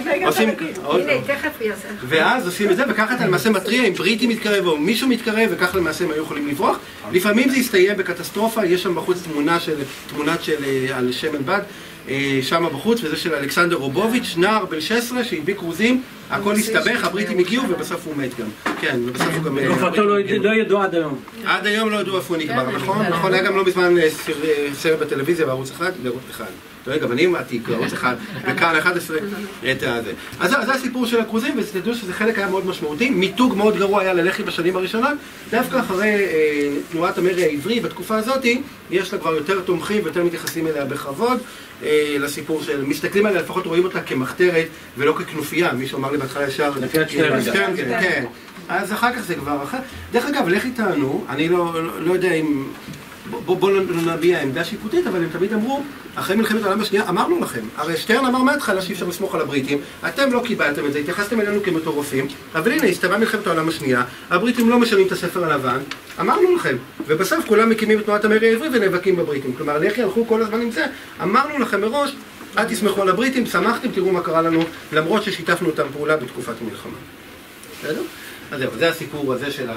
ואז עושים את זה, וככה אתה למעשה מטריע, אם בריטי מתקרב או מישהו מתקרב, וכך למעשה הם היו יכולים לברוח. לפעמים זה יסתיים בקטסטרופה, יש שם בחוץ תמונת של על שמן בד, שם בחוץ, וזה של אלכסנדר רובוביץ', נער בן 16 שהדביק כרוזים, הכל הסתבך, הבריטים הגיעו ובסוף הוא מת גם. כן, ובסוף הוא גם... גופתו לא ידוע עד היום. עד היום לא ידעו איפה הוא נקבר, נכון? נכון, היה גם לא בזמן סרט בטלוויזיה בערוץ 1, בערוץ 1. רגע, אבל אני עתיק, בערוץ 1, בכאן 11, את זה. אז זה הסיפור של הכרוזים, ותדעו שזה חלק היה מאוד משמעותי. מיתוג מאוד גרוע היה ללח"י בשנים הראשונות, דווקא אחרי תנועת המרי העברי, בתקופה הזאת, יש לה כבר יותר תומכים ויותר מתייחסים אליה בכבוד. לסיפור של, מסתכלים עליה, לפחות רואים אותה כמחתרת ולא ככנופיה, מישהו אמר לי בהתחלה ישר, כן, אז אחר כך זה כבר אחר. דרך אגב, לכי טענו, אני לא יודע אם, בואו לא נביע עמדה שיפוטית, אבל הם תמיד אמרו, אחרי מלחמת העולם השנייה, אמרנו לכם, הרי שטרן אמר מההתחלה שאי אפשר לסמוך על הבריטים, אתם לא קיבלתם את זה, התייחסתם אלינו כמטורפים, אבל הנה, הסתיימה מלחמת העולם השנייה, הבריטים לא משנים את הספר הלבן, אמרנו לכם, ובסוף כולם מקימים את תנועת המרי העברי ונאבקים בבריטים, כלומר, לכי הלכו כל הזמן עם זה, אמרנו לכם מראש, אל תסמכו על הבריטים, שמחתם, תראו מה קרה לנו, למרות ששיתפנו אותם פעולה בתקופת המלחמה. בסדר? אז זהו, זה הסיפור הזה של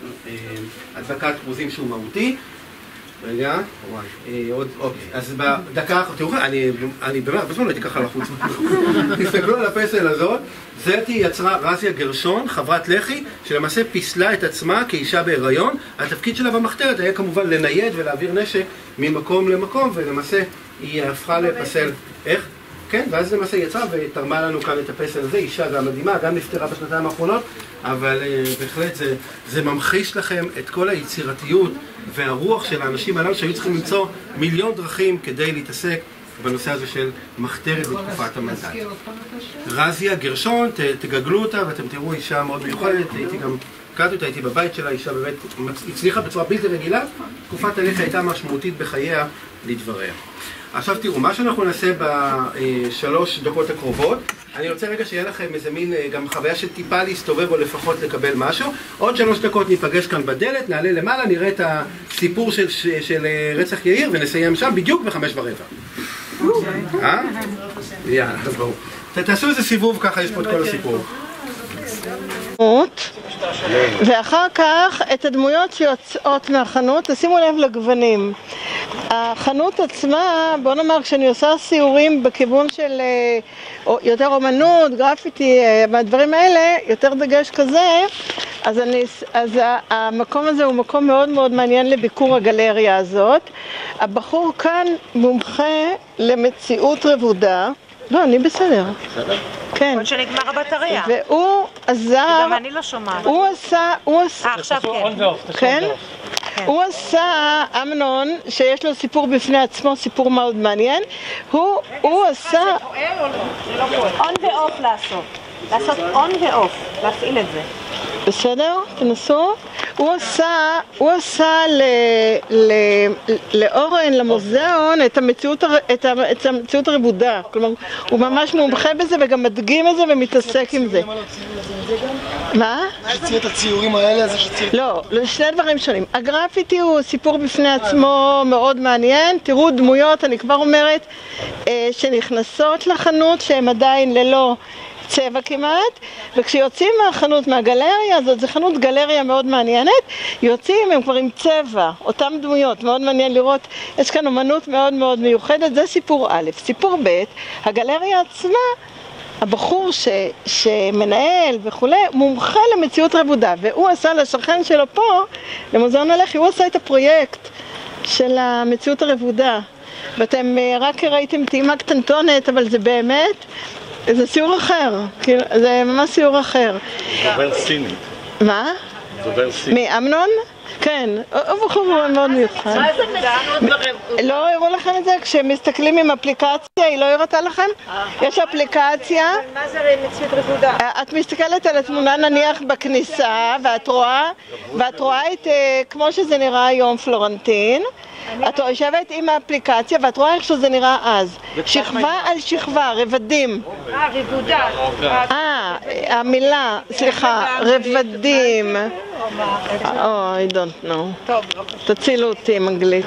הדבקת כרוזים שהוא מהותי. רגע, אוקיי, אז בדקה, תראו, אני באמת, בזמן הייתי ככה לחוץ. תסתכלו על הפסל הזאת, זאת יצרה רזיה גרשון, חברת לח"י, שלמעשה פיסלה את עצמה כאישה בהיריון. התפקיד שלה במחתרת היה כמובן לנייד ולהעביר נשק ממקום למקום, ולמעשה היא הפכה לפסל. איך? כן, ואז למעשה יצאה ותרמה לנו כאן את הפסל הזה, אישה גם מדהימה, גם נפטרה בשנתיים האחרונות, אבל בהחלט זה ממחיש לכם את כל היצירתיות והרוח של האנשים הללו שהיו צריכים למצוא מיליון דרכים כדי להתעסק בנושא הזה של מחתרת בתקופת המנדט. רזיה גרשון, תגגלו אותה ואתם תראו אישה מאוד מיוחדת, הייתי גם קראתי אותה, הייתי בבית שלה, אישה באמת הצליחה בצורה בלתי רגילה, תקופת הלח"י הייתה משמעותית בחייה לדבריה. עכשיו תראו, מה שאנחנו נעשה בשלוש דקות הקרובות, אני רוצה רגע שיהיה לכם איזה מין גם חוויה של טיפה להסתובב או לפחות לקבל משהו. עוד 3 דקות ניפגש כאן בדלת, נעלה למעלה, נראה את הסיפור של רצח יאיר ונסיים שם בדיוק ב5:15. יאללה, אז בואו. תעשו איזה סיבוב ככה, יש פה את כל הסיפור. ואחר כך את הדמויות שיוצאות מהחנות, תשימו לב לגוונים. החנות עצמה, בוא נאמר, כשאני עושה סיורים בכיוון של יותר אומנות, גרפיטי, מהדברים האלה, יותר דגש כזה, אז המקום הזה הוא מקום מאוד מאוד מעניין לביקור הגלריה הזאת. הבחור כאן מומחה למציאות רבודה. לא, אני בסדר. כן. עוד שנגמר הבטריה. והוא עזר... גם אני לא שומעת. הוא עשה... עכשיו כן. כן? הוא עשה, אמנון, שיש לו סיפור בפני עצמו, סיפור מאוד מעניין. הוא עשה... זה פועל או זה לא פועל? און ואוף לעשות און ואוף, להפעיל את זה. בסדר? תנסו. הוא עשה לאורן, למוזיאון, את המציאות הרבודה. כלומר, הוא ממש מומחה בזה וגם מדגים את זה ומתעסק עם זה. מה? שצייר את הציורים האלה, זה שצייר... לא, לשני דברים שונים. הגרפיטי הוא סיפור בפני עצמו מאוד מעניין. תראו דמויות, אני כבר אומרת, שנכנסות לחנות שהן עדיין ללא צבע כמעט, וכשיוצאים מהחנות, מהגלריה הזאת, זו חנות גלריה מאוד מעניינת, יוצאים הם כבר עם צבע, אותם דמויות, מאוד מעניין לראות, יש כאן אומנות מאוד מאוד מיוחדת, זה סיפור א'. סיפור ב', הגלריה עצמה, הבחור שמנהל וכולי, מומחה למציאות רבודה, והוא עשה לשכן שלו פה, למוזיאון הלח"י, הוא עשה את הפרויקט של המציאות הרבודה. ואתם רק ראיתם טעימה קטנטונת, אבל זה באמת, זה סיור אחר, זה ממש סיור אחר. דובר סינית. מה? דובר סינית. מאמנון? כן, הוא בחור מאוד מיוחד. מה זה מצוות ברבודה? לא הראו לכם את זה? כשמסתכלים עם אפליקציה, היא לא הראתה לכם? יש אפליקציה. מה זה מציאות רבודה? את מסתכלת על התמונה נניח בכניסה, ואת רואה את כמו שזה נראה היום פלורנטין. את יושבת עם האפליקציה ואת רואה איך שזה נראה אז. שכבה על שכבה, רבדים. רבודה. המילה, סליחה, רבדים. I don't know. תצילו אותי עם אנגלית.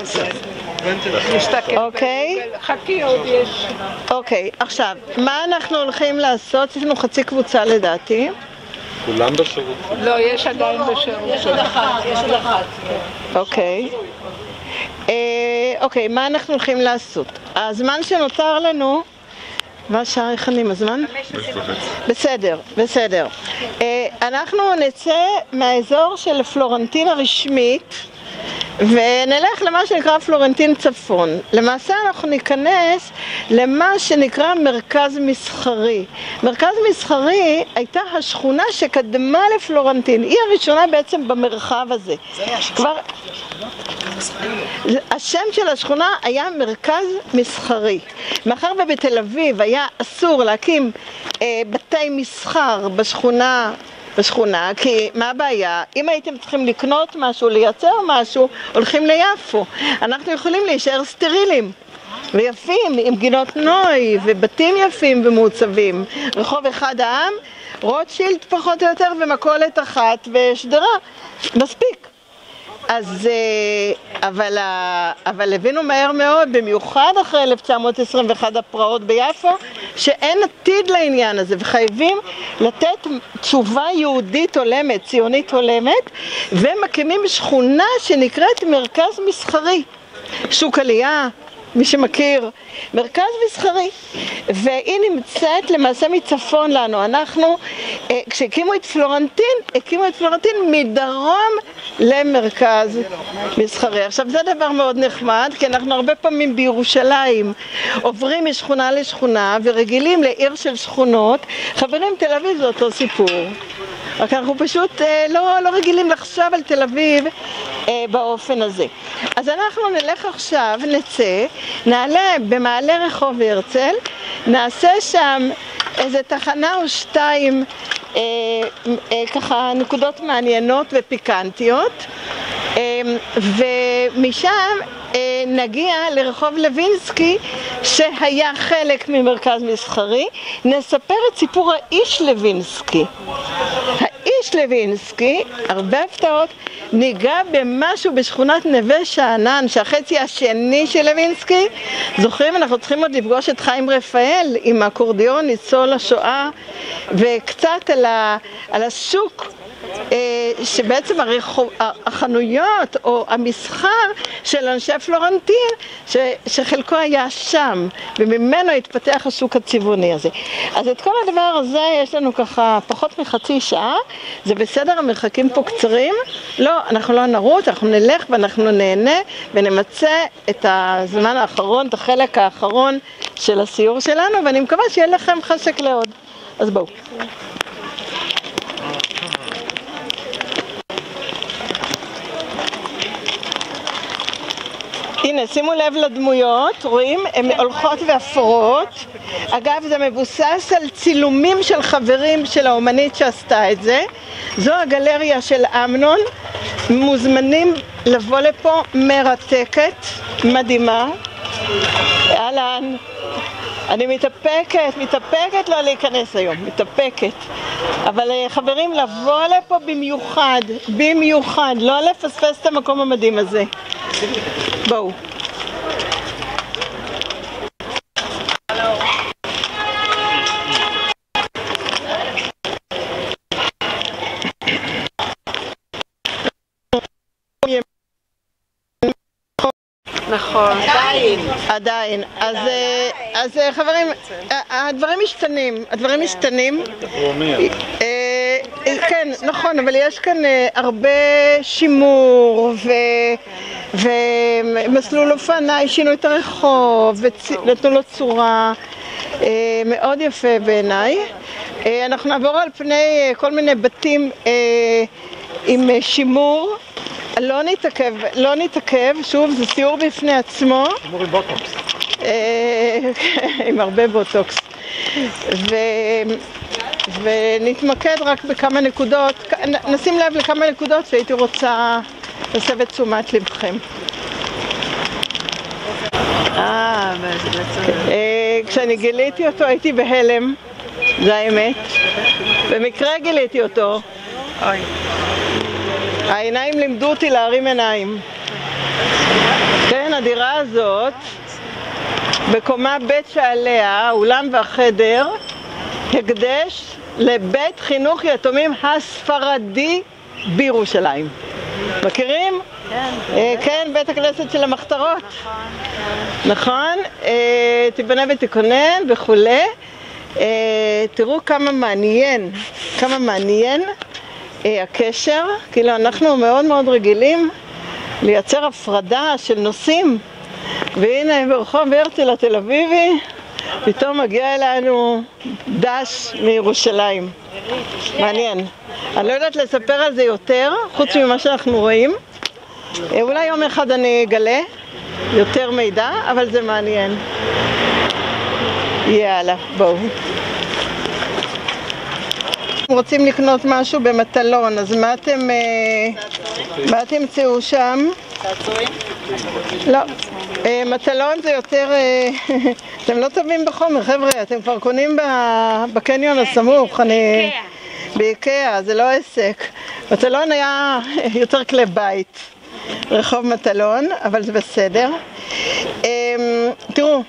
אוקיי? חכי עוד יש. אוקיי, עכשיו, מה אנחנו הולכים לעשות? יש לנו חצי קבוצה לדעתי. כולם בשירות. לא, יש עדיין בשירות. יש עוד אחת. אוקיי. אוקיי, מה אנחנו הולכים לעשות? הזמן שנותר לנו, מה שעה, איך אני עם הזמן? 5:30. בסדר. אנחנו נצא מהאזור של פלורנטין הרשמית, ונלך למה שנקרא פלורנטין צפון. למעשה אנחנו ניכנס למה שנקרא מרכז מסחרי. מרכז מסחרי הייתה השכונה שקדמה לפלורנטין. היא הראשונה בעצם במרחב הזה. כבר השם של השכונה היה מרכז מסחרי. מאחר ובתל אביב היה אסור להקים בתי מסחר בשכונה, כי מה הבעיה? אם הייתם צריכים לקנות משהו, לייצר משהו, הולכים ליפו. אנחנו יכולים להישאר סטרילים ויפים, עם גינות נוי ובתים יפים ומעוצבים. רחוב אחד העם, רוטשילד פחות או יותר ומכולת אחת ושדרה. מספיק. אז, אבל הבינו מהר מאוד, במיוחד אחרי 1921 הפרעות ביפו, שאין עתיד לעניין הזה, וחייבים לתת תשובה יהודית הולמת, ציונית הולמת, ומקימים שכונה שנקראת מרכז מסחרי, שוק עלייה, מי שמכיר, מרכז מסחרי, והיא נמצאת למעשה מצפון לנו. אנחנו, כשהקימו את פלורנטין, הקימו את פלורנטין מדרום למרכז מסחרי. עכשיו זה דבר מאוד נחמד, כי אנחנו הרבה פעמים בירושלים עוברים משכונה לשכונה ורגילים לעיר של שכונות. חברים, תל אביב זה אותו סיפור, רק אנחנו פשוט לא רגילים לחשוב על תל אביב באופן הזה. אז אנחנו נלך עכשיו, נצא, נעלה במעלה רחוב הרצל, נעשה שם איזה תחנה או שתיים, ככה נקודות מעניינות ופיקנטיות, ומשם נגיע לרחוב לוינסקי שהיה חלק ממרכז מסחרי. נספר את סיפור האיש לוינסקי. האיש לוינסקי, הרבה הפתעות, ניגע במשהו בשכונת נווה שאנן, שהחצי השני של לוינסקי, זוכרים, אנחנו צריכים עוד לפגוש את חיים רפאל עם האקורדיון, ניצול השואה, וקצת על השוק, שבעצם החנויות או המסחר של אנשי פלורנטין שחלקו היה שם, וממנו התפתח השוק הצבעוני הזה. אז את כל הדבר הזה יש לנו ככה פחות מחצי שעה. זה בסדר, המרחקים פה קצרים? לא, אנחנו לא נרוץ, אנחנו נלך ואנחנו נהנה ונמצא את הזמן האחרון, את החלק האחרון של הסיור שלנו, ואני מקווה שיהיה לכם חשק לעוד. אז בואו. הנה, שימו לב לדמויות, רואים? הן הולכות ואפורות. אגב, זה מבוסס על צילומים של חברים של האומנית שעשתה את זה. זו הגלריה של אמנון. מוזמנים לבוא לפה, מרתקת, מדהימה. אהלן. אני מתאפקת לא להיכנס היום, מתאפקת. אבל חברים, לבוא לפה במיוחד, לא לפספס את המקום המדהים הזה. בואו. נכון. עדיין. אז חברים, הדברים משתנים. כן, נכון, אבל יש כאן הרבה שימור ומסלול אופניים, שינו את הרחוב ונתנו לו צורה מאוד יפה בעיניי. אנחנו נעבור על פני כל מיני בתים עם שימור. לא נתעכב, שוב, זה סיור בפני עצמו. שימור עם בוטוקס. עם הרבה בוטוקס. ונתמקד רק בכמה נקודות, נשים לב לכמה נקודות שהייתי רוצה להסב את תשומת לבכם. כשאני גיליתי אותו הייתי בהלם, זה האמת. במקרה גיליתי אותו. העיניים לימדו אותי להרים עיניים. כן, הדירה הזאת, בקומה ב' שעליה, האולם והחדר, הקדש לבית חינוך יתומים הספרדי בירושלים. מכירים? כן, בית הכנסת של המחתרות. נכון? תיבנה ותיכונן וכולי. תראו כמה מעניין הקשר. כאילו אנחנו מאוד מאוד רגילים לייצר הפרדה של נושאים, והנה ברחוב הרצל התל אביבי פתאום מגיע אלינו דש מירושלים. מעניין. אני לא יודעת לספר על זה יותר, חוץ ממה שאנחנו רואים. אולי יום אחד אני אגלה יותר מידע, אבל זה מעניין. יאללה, בואו. רוצים לקנות משהו במטלון, אז מה תמצאו שם? צעצועים? לא. מטלון זה יותר... אתם לא טובים בחומר, חבר'ה, אתם כבר קונים בקניון הסמוך. באיקאה, זה לא עסק. מטלון היה יותר כלי בית. רחוב מטלון, אבל זה בסדר. תראו,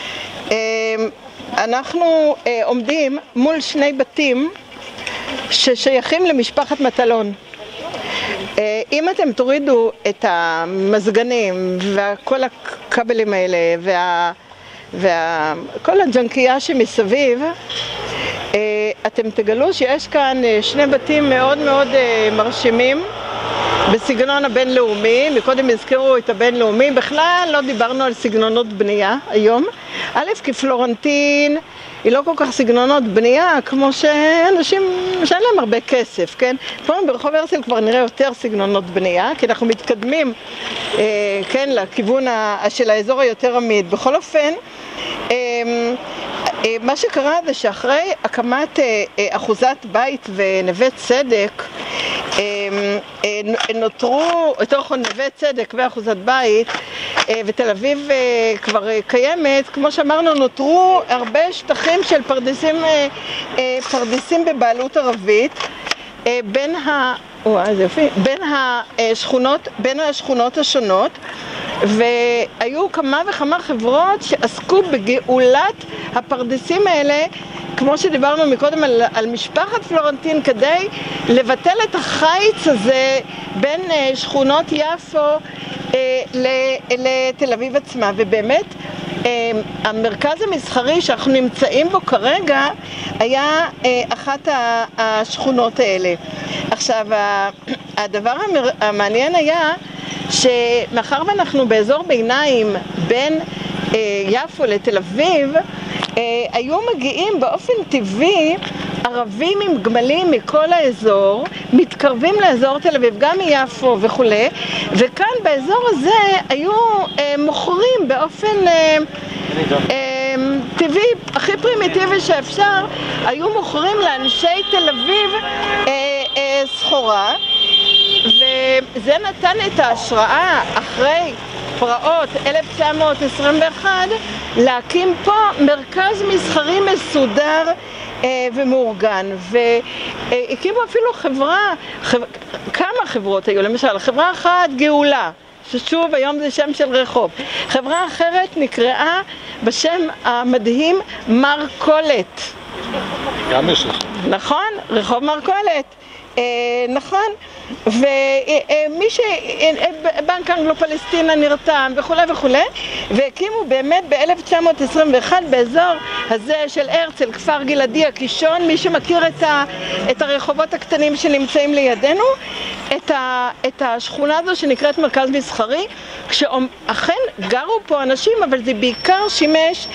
אנחנו עומדים מול שני בתים ששייכים למשפחת מטלון. אם אתם תורידו את המזגנים וכל הכבלים האלה וכל הג'נקייה שמסביב, אתם תגלו שיש כאן שני בתים מאוד מאוד מרשימים בסגנון הבינלאומי. מקודם הזכרו את הבינלאומי, בכלל לא דיברנו על סגנונות בנייה היום. א', כי פלורנטין היא לא כל כך סגנונות בנייה כמו שאנשים שאין להם הרבה כסף, כן? פה ברחוב הרצל כבר נראה יותר סגנונות בנייה, כי אנחנו מתקדמים, כן, לכיוון של האזור היותר עמיד. בכל אופן, מה שקרה זה שאחרי הקמת אחוזת בית ונווה צדק, נותרו, בתוך נווה צדק ואחוזת בית, ותל אביב כבר קיימת, כמו שאמרנו, נותרו הרבה שטחים של פרדסים בבעלות ערבית, בין השכונות השונות, והיו כמה וכמה חברות שעסקו בגאולת הפרדסים האלה, כמו שדיברנו מקודם על משפחת פלורנטין, כדי לבטל את החיץ הזה בין שכונות יפו לתל אביב עצמה. ובאמת המרכז המסחרי שאנחנו נמצאים בו כרגע היה אחת השכונות האלה. עכשיו, הדבר המעניין היה שמאחר ואנחנו באזור ביניים בין יפו לתל אביב, היו מגיעים באופן טבעי ערבים עם גמלים מכל האזור, מתקרבים לאזור תל אביב, גם מיפו וכולי, וכאן באזור הזה היו מוכרים באופן טבעי, הכי פרימיטיבי שאפשר, היו מוכרים לאנשי תל אביב סחורה, וזה נתן את ההשראה אחרי פרעות 1921 להקים פה מרכז מסחרי מסודר ומאורגן, והקימו אפילו כמה חברות היו, למשל חברה אחת גאולה, ששוב היום זה שם של רחוב, חברה אחרת נקראה בשם המדהים מרכולת. גם יש לך. נכון, רחוב מרכולת. נכון, ומי בנק אנגלו-פלסטינה נרתם וכו' וכו', והקימו באמת ב-1921 באזור הזה של הרצל, כפר גלעדי הקישון, מי שמכיר את הרחובות הקטנים שנמצאים לידינו, את השכונה הזו שנקראת מרכז מסחרי, כשאכן גרו פה אנשים, אבל זה בעיקר שימש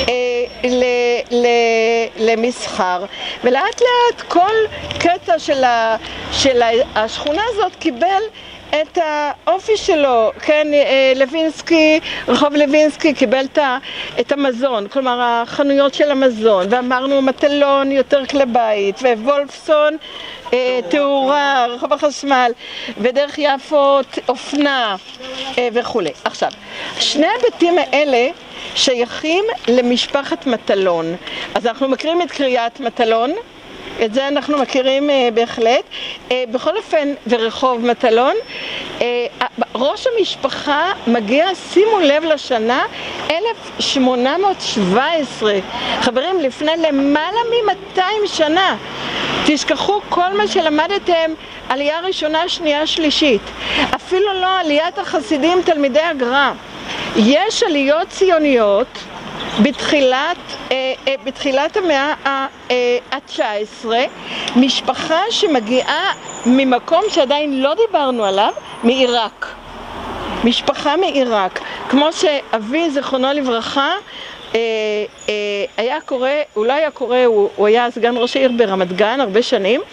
למסחר. ולאט לאט כל קטע של השכונה הזאת קיבל את האופי שלו, כן, לוינסקי, רחוב לוינסקי קיבל את המזון, כלומר החנויות של המזון, ואמרנו מטלון יותר כלי בית, ווולפסון תאורה, רחוב החשמל, ודרך יפו אופנה וכו'. עכשיו, שני הבתים האלה שייכים למשפחת מטלון. אז אנחנו מכירים את קריית מטלון, את זה אנחנו מכירים בהחלט. בכל אופן, ורחוב מטלון, ראש המשפחה מגיע, שימו לב לשנה, 1817. חברים, לפני למעלה מ-200 שנה. תשכחו כל מה שלמדתם, עלייה ראשונה, שנייה, שלישית. אפילו לא עליית החסידים, תלמידי הגר"א. יש עליות ציוניות בתחילת המאה ה-19, משפחה שמגיעה ממקום שעדיין לא דיברנו עליו, מעיראק. משפחה מעיראק. כמו שאבי, זכרונו לברכה, היה קורא, הוא לא היה קורא, הוא היה סגן ראש העיר ברמת גן הרבה שנים,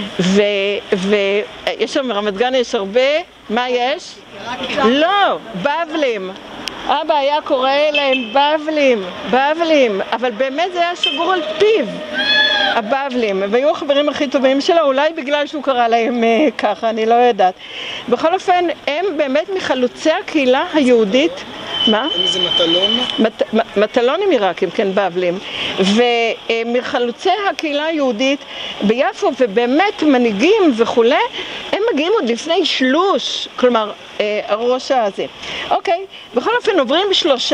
ויש שם ברמת גן יש הרבה, מה יש? לא, בבלים. אבא היה קורא להם בבלים, אבל באמת זה היה שגור על פיו, הבבלים, והיו החברים הכי טובים שלו, אולי בגלל שהוא קרא להם ככה, אני לא יודעת. בכל אופן, הם באמת מחלוצי הקהילה היהודית. מה? איזה מטלון? מטלונים עיראקים, כן, בבלים. ומחלוצי הקהילה היהודית ביפו, ובאמת מנהיגים וכולי, הם מגיעים עוד לפני שלוש, כלומר, הראש הזה. אוקיי, בכל אופן עוברים 3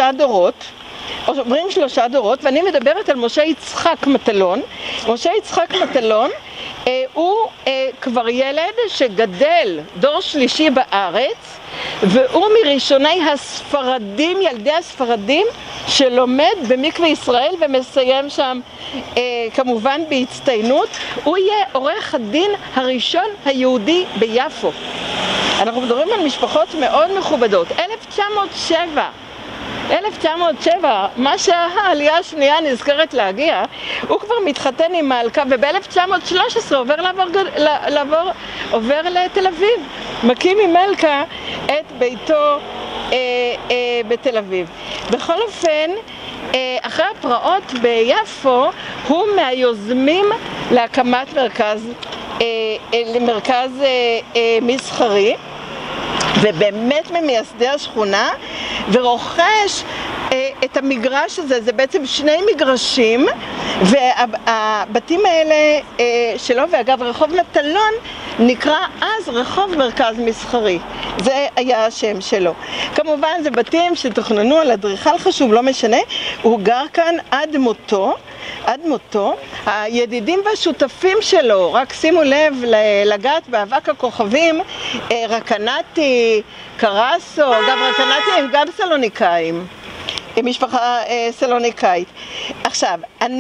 דורות, ואני מדברת על משה יצחק מטלון. משה יצחק מטלון, הוא כבר ילד שגדל דור שלישי בארץ, והוא מראשוני הספרדים, ילדי הספרדים, שלומד במקווה ישראל ומסיים שם כמובן בהצטיינות. הוא יהיה עורך הדין הראשון היהודי ביפו. אנחנו מדברים על משפחות מאוד מכובדות. 1907, מה שהעלייה השנייה נזכרת להגיע, הוא כבר מתחתן עם מלכה, וב-1913 עובר לתל אביב. מקים עם מלכה את ביתו בתל אביב. בכל אופן, אחרי הפרעות ביפו, הוא מהיוזמים להקמת מרכז מסחרי, ובאמת ממייסדי השכונה, ורוכש את המגרש הזה. זה בעצם 2 מגרשים, והבתים האלה שלו, ואגב רחוב מטלון נקרא אז רחוב מרכז מסחרי, זה היה השם שלו. כמובן זה בתים שתוכננו על אדריכל חשוב, לא משנה, הוא גר כאן עד מותו. הידידים והשותפים שלו, רק שימו לב לגעת באבק הכוכבים, רקנטי, קרסו, אגב רקנטי הם גם סלוניקאים, משפחה סלוניקאית. עכשיו,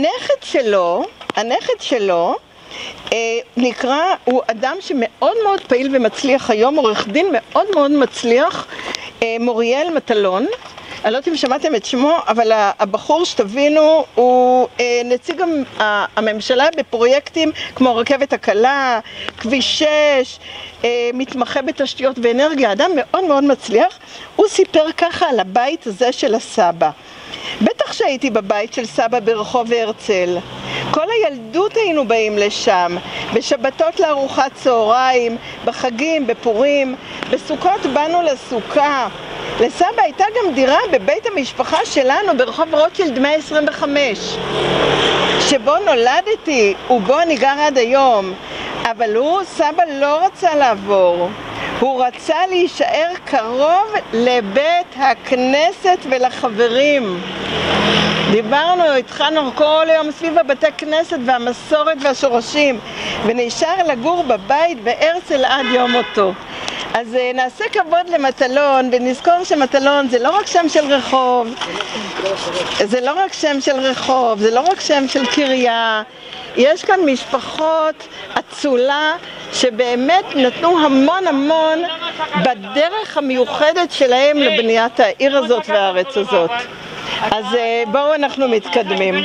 הנכד שלו נקרא, הוא אדם שמאוד מאוד פעיל ומצליח היום, עורך דין מאוד מאוד מצליח, מוריאל מטלון. אני לא יודעת אם שמעתם את שמו, אבל הבחור שתבינו הוא נציג הממשלה בפרויקטים כמו רכבת הקלה, כביש 6, מתמחה בתשתיות ואנרגיה, אדם מאוד מאוד מצליח. הוא סיפר ככה על הבית הזה של הסבא. בטח שהייתי בבית של סבא ברחוב הרצל. כל הילדות היינו באים לשם, בשבתות לארוחת צהריים, בחגים, בפורים, בסוכות באנו לסוכה. לסבא הייתה גם דירה בבית המשפחה שלנו ברחוב רוטשילד 125, שבו נולדתי ובו אני גר עד היום. אבל סבא לא רצה לעבור, הוא רצה להישאר קרוב לבית הכנסת ולחברים. דיברנו, התחלנו כל יום סביב הבתי כנסת והמסורת והשורשים, ונשאר לגור בבית בהרצל עד יום מותו. אז נעשה כבוד למטלון, ונזכור שמטלון זה לא רק שם של רחוב, זה לא רק שם של רחוב, זה לא רק שם של קריה. יש כאן משפחות אצולה שבאמת נתנו המון המון בדרך המיוחדת שלהם לבניית העיר הזאת והארץ הזאת. אז בואו אנחנו מתקדמים.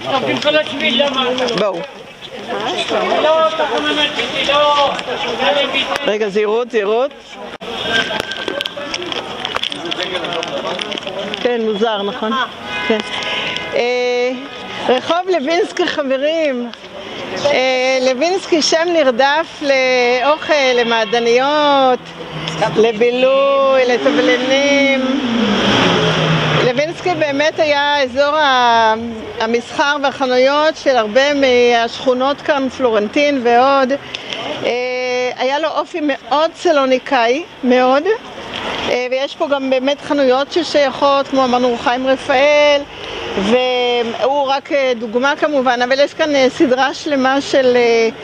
בואו. רגע, זהירות, זהירות. כן, מוזר, נכון? כן. רחוב לוינסקי, חברים. לוינסקי שם נרדף לאוכל, למעדניות, לבילוי, לתבלינים. לוינסקי באמת היה אזור המסחר והחנויות של הרבה מהשכונות כאן, פלורנטין ועוד. היה לו אופי מאוד סלוניקאי, מאוד. ויש פה גם באמת חנויות ששייכות, כמו אמרנו חיים רפאל, והוא רק דוגמה כמובן, אבל יש כאן סדרה שלמה של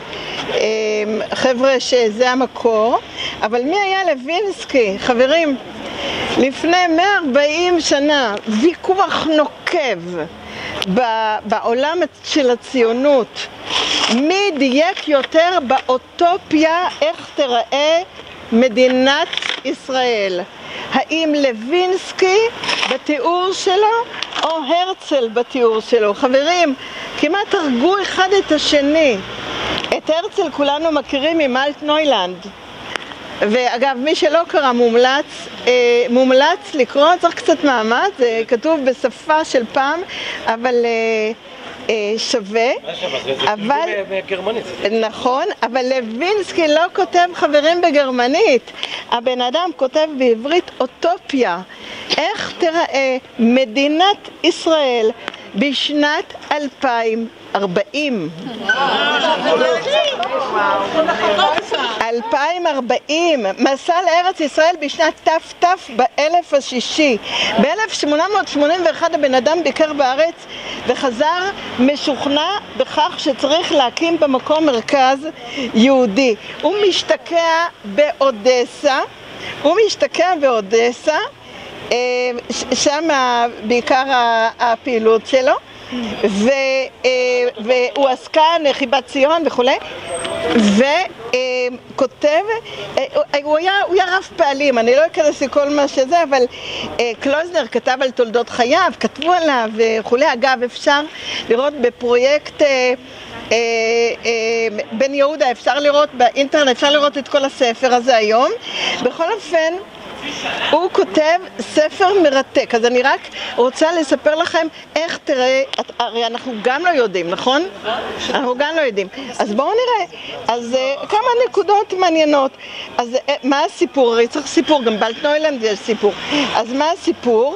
חבר'ה שזה המקור. אבל מי היה לוינסקי? חברים, לפני 140 שנה ויכוח נוקב בעולם של הציונות, מי דייק יותר באוטופיה איך תראה מדינת ישראל. האם לוינסקי בתיאור שלו או הרצל בתיאור שלו? חברים, כמעט הרגו אחד את השני. את הרצל כולנו מכירים ממלט-נוילנד. ואגב, מי שלא קרא מומלץ לקרוא, צריך קצת מאמץ, זה כתוב בשפה של פעם, אבל שווה. אבל נכון, אבל לוינסקי לא כותב חברים בגרמנית. הבן אדם כותב בעברית אוטופיה. איך תראה מדינת ישראל בשנת 2040? 2040, מסע לארץ ישראל בשנת ת"ת באלף השישי. ב-1881 הבן אדם ביקר בארץ וחזר משוכנע בכך שצריך להקים במקום מרכז יהודי. הוא משתקע באודסה, שם בעיקר הפעילות שלו, והוא עסקן, חיבת ציון וכולי, וכותב, הוא היה רב פעלים, אני לא אכנס לכל מה שזה, אבל קלוזנר כתב על תולדות חייו, כתבו עליו וכולי. אגב, אפשר לראות בפרויקט בן יהודה, אפשר לראות באינטרנט, אפשר לראות את כל הספר הזה היום. בכל אופן, הוא כותב ספר מרתק, אז אני רק רוצה לספר לכם איך תראה, הרי אנחנו גם לא יודעים, נכון? אנחנו גם לא יודעים. אז בואו נראה. אז כמה נקודות מעניינות. אז מה הסיפור? הרי צריך סיפור, גם באלט-נוילנד יש סיפור. אז מה הסיפור?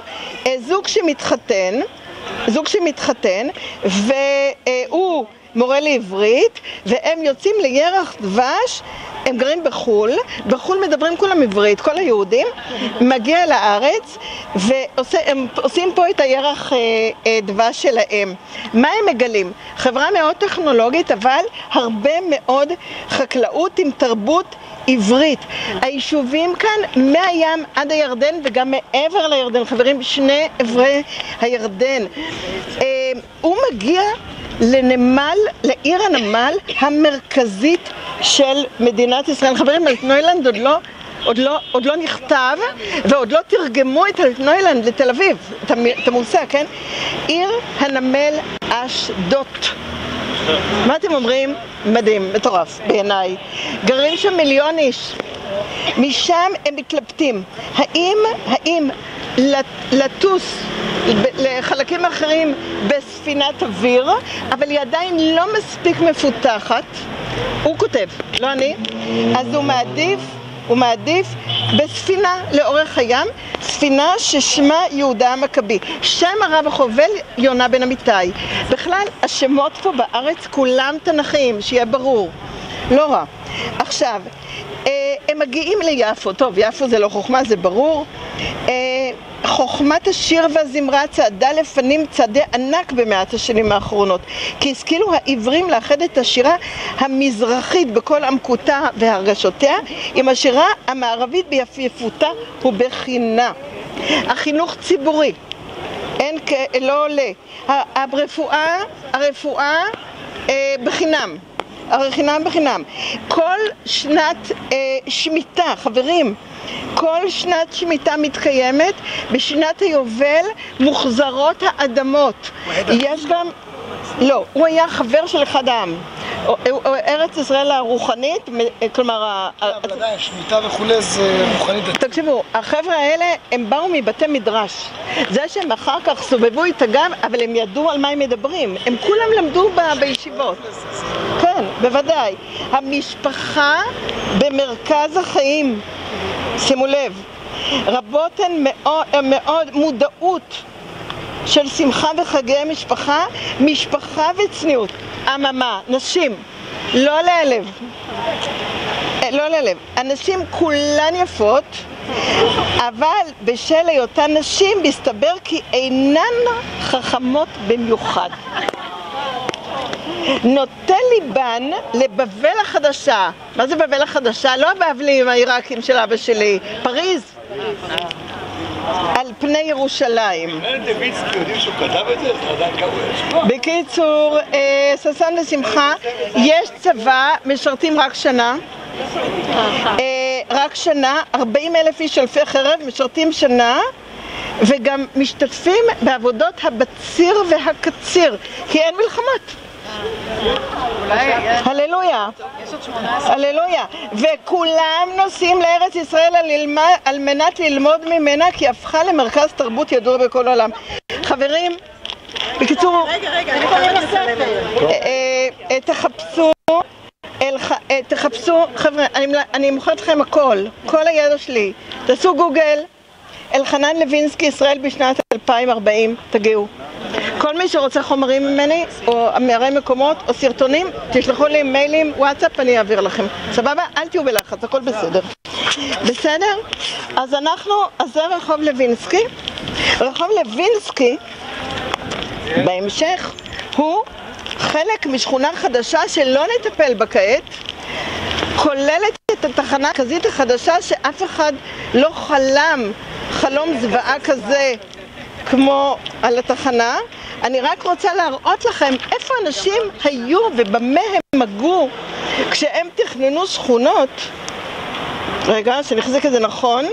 זוג שמתחתן, והוא מורה לעברית, והם יוצאים לירח דבש. הם גרים בחול מדברים כולם עברית, כל היהודים, מגיע לארץ והם עושים פה את הירח דבש שלהם. מה הם מגלים? חברה מאוד טכנולוגית, אבל הרבה מאוד חקלאות עם תרבות עברית. היישובים כאן מהים עד הירדן וגם מעבר לירדן, חברים, שני עברי הירדן. הוא מגיע לעיר הנמל המרכזית של מדינת ישראל. חברים, אלט-נוילנד עוד לא נכתב, ועוד לא תרגמו את אלט-נוילנד לתל אביב, את המושג, כן? עיר הנמל אשדוד. מה אתם אומרים? מדהים, מטורף בעיניי. גרים שם 1,000,000 איש. משם הם מתלבטים. האם לטוס לחלקים אחרים בספינת אוויר, אבל היא עדיין לא מספיק מפותחת. הוא כותב, לא אני. אז הוא מעדיף בספינה לאורך הים, ספינה ששמה יהודה המכבי. שם הרב החובל יונה בן אמיתי. בכלל, השמות פה בארץ כולם תנכיים, שיהיה ברור. לא רע. עכשיו, הם מגיעים ליפו. טוב, יפו זה לא חוכמה, זה ברור. חוכמת השיר והזמרה צעדה לפנים צעדי ענק במאת השנים האחרונות, כי השכילו העברים לאחד את השירה המזרחית בכל עמקותה והרגשותיה עם השירה המערבית ביפייפותה ובחינה. החינוך ציבורי לא עולה, הרפואה בחינם, בחינם. כל שנת שמיטה, חברים, כל שנת שמיטה מתקיימת, בשנת היובל מוחזרות האדמות. יש גם, לא, הוא היה חבר של אחד העם. ארץ ישראל הרוחנית, כלומר... אבל עדיין, שמיטה וכולי זה רוחנית. תקשיבו, החבר'ה האלה הם באו מבתי מדרש. זה שהם אחר כך סובבו את הגב, אבל הם ידעו על מה הם מדברים. הם כולם למדו בישיבות. כן, בוודאי. המשפחה במרכז החיים. שימו לב, רבות הן מאוד מודעות של שמחה וחגי משפחה, משפחה וצניעות. אממה, נשים, לא להיעלב. לא להיעלב. הנשים כולן יפות, אבל בשל היותן נשים מסתבר כי אינן חכמות במיוחד. נוטה ליבן לבבל החדשה. מה זה בבל החדשה? לא הבבלים העיראקים של אבא שלי, פריז. על פני ירושלים. יודעים שהוא כתב את זה? בקיצור, ששון ושמחה, יש צבא, משרתים רק שנה. רק שנה, 40,000 איש אלפי חרב, משרתים שנה. וגם משתתפים בעבודות הבציר והקציר, כי אין מלחמות. הללויה, הללויה. וכולם נוסעים לארץ ישראל על מנת ללמוד ממנה, כי הפכה למרכז תרבות ידוע בכל העולם. חברים, בקיצור, תחפשו, חבר'ה, אני מוכרת לכם הכל, כל הידע שלי. תעשו גוגל, אלחנן לוינסקי, ישראל בשנת 2040, תגיעו. כל מי שרוצה חומרים ממני, או מערי מקומות, או סרטונים, תשלחו לי מיילים, וואטסאפ, אני אעביר לכם. סבבה? אל תהיו בלחץ, הכל בסדר. בסדר? אז זה רחוב לוינסקי. רחוב לוינסקי, בהמשך, הוא חלק משכונה חדשה שלא נטפל בה כעת, כוללת את התחנה המרכזית החדשה שאף אחד לא חלום זוועה כזה כמו על התחנה. אני רק רוצה להראות לכם איפה אנשים היו ובמה הם מגו כשהם תכננו שכונות. רגע, שנחזיק את זה נכון.